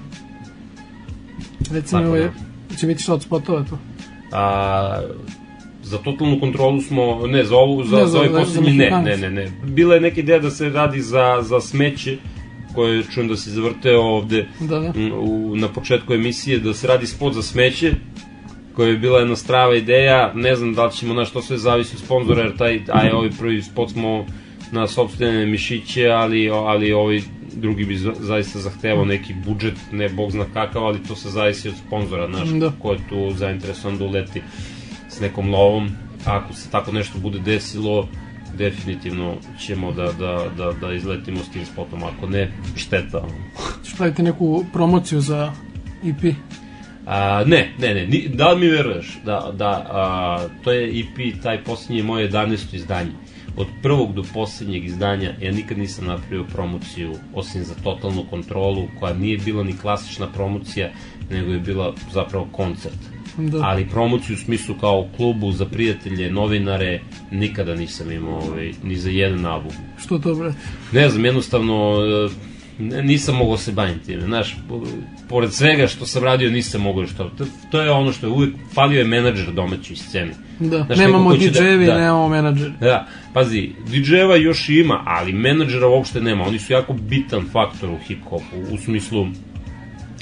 S2: recimo, je, će biti što od spotova tu?
S3: A, za totalnu kontrolu smo, ne, za ovu, za, ne, za ovaj posljednji, ne, ne, ne, ne. Bila je neka ideja da se radi za, za smeće, koje čujem da se zavrteo ovde da, da. U, na početku emisije, da se radi spot za smeće, koja je bila jedna strava ideja, ne znam da li ćemo, znaš, to sve zavisi od sponzora, jer taj, aj, ovaj prvi spot smo na sopstvene mišiće, ali, ali ovaj drugi bi zaista zahtevao neki budžet, ne bog zna kakav, ali to se zavisi od sponzora, znaš, da. Ko je tu zainteresovan da uleti s nekom lovom. Ako se tako nešto bude desilo, definitivno ćemo da, da, da, da izletimo s tim spotom, ako ne, šteta.
S2: Ćeš praviti neku promociju za E P?
S3: A, ne, ne, ne, ni, da li mi veruješ da, da a, to je E P, taj posljednji moje jedanaesto izdanje. Od prvog do posljednjeg izdanja ja nikad nisam napravio promociju osim za totalnu kontrolu, koja nije bila ni klasična promocija, nego je bila zapravo koncert. Da. Ali promociju u smislu kao u klubu, za prijatelje, novinare, nikada nisam imao ovaj, ni za jedan album.
S2: Što to, brate?
S3: Ne znam, jednostavno nisam mogao se baviti time, znaš, pored svega što sam radio nisam mogao što, to, to je ono što je uvijek, falio je menadžer domaći sceni.
S2: Da, znaš, nemamo D J-evi, da, nemamo menadžer.
S3: Da, pazi, D J-eva još ima, ali menadžera uopšte nema, oni su jako bitan faktor u hip-hopu, u smislu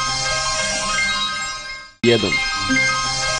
S4: jedan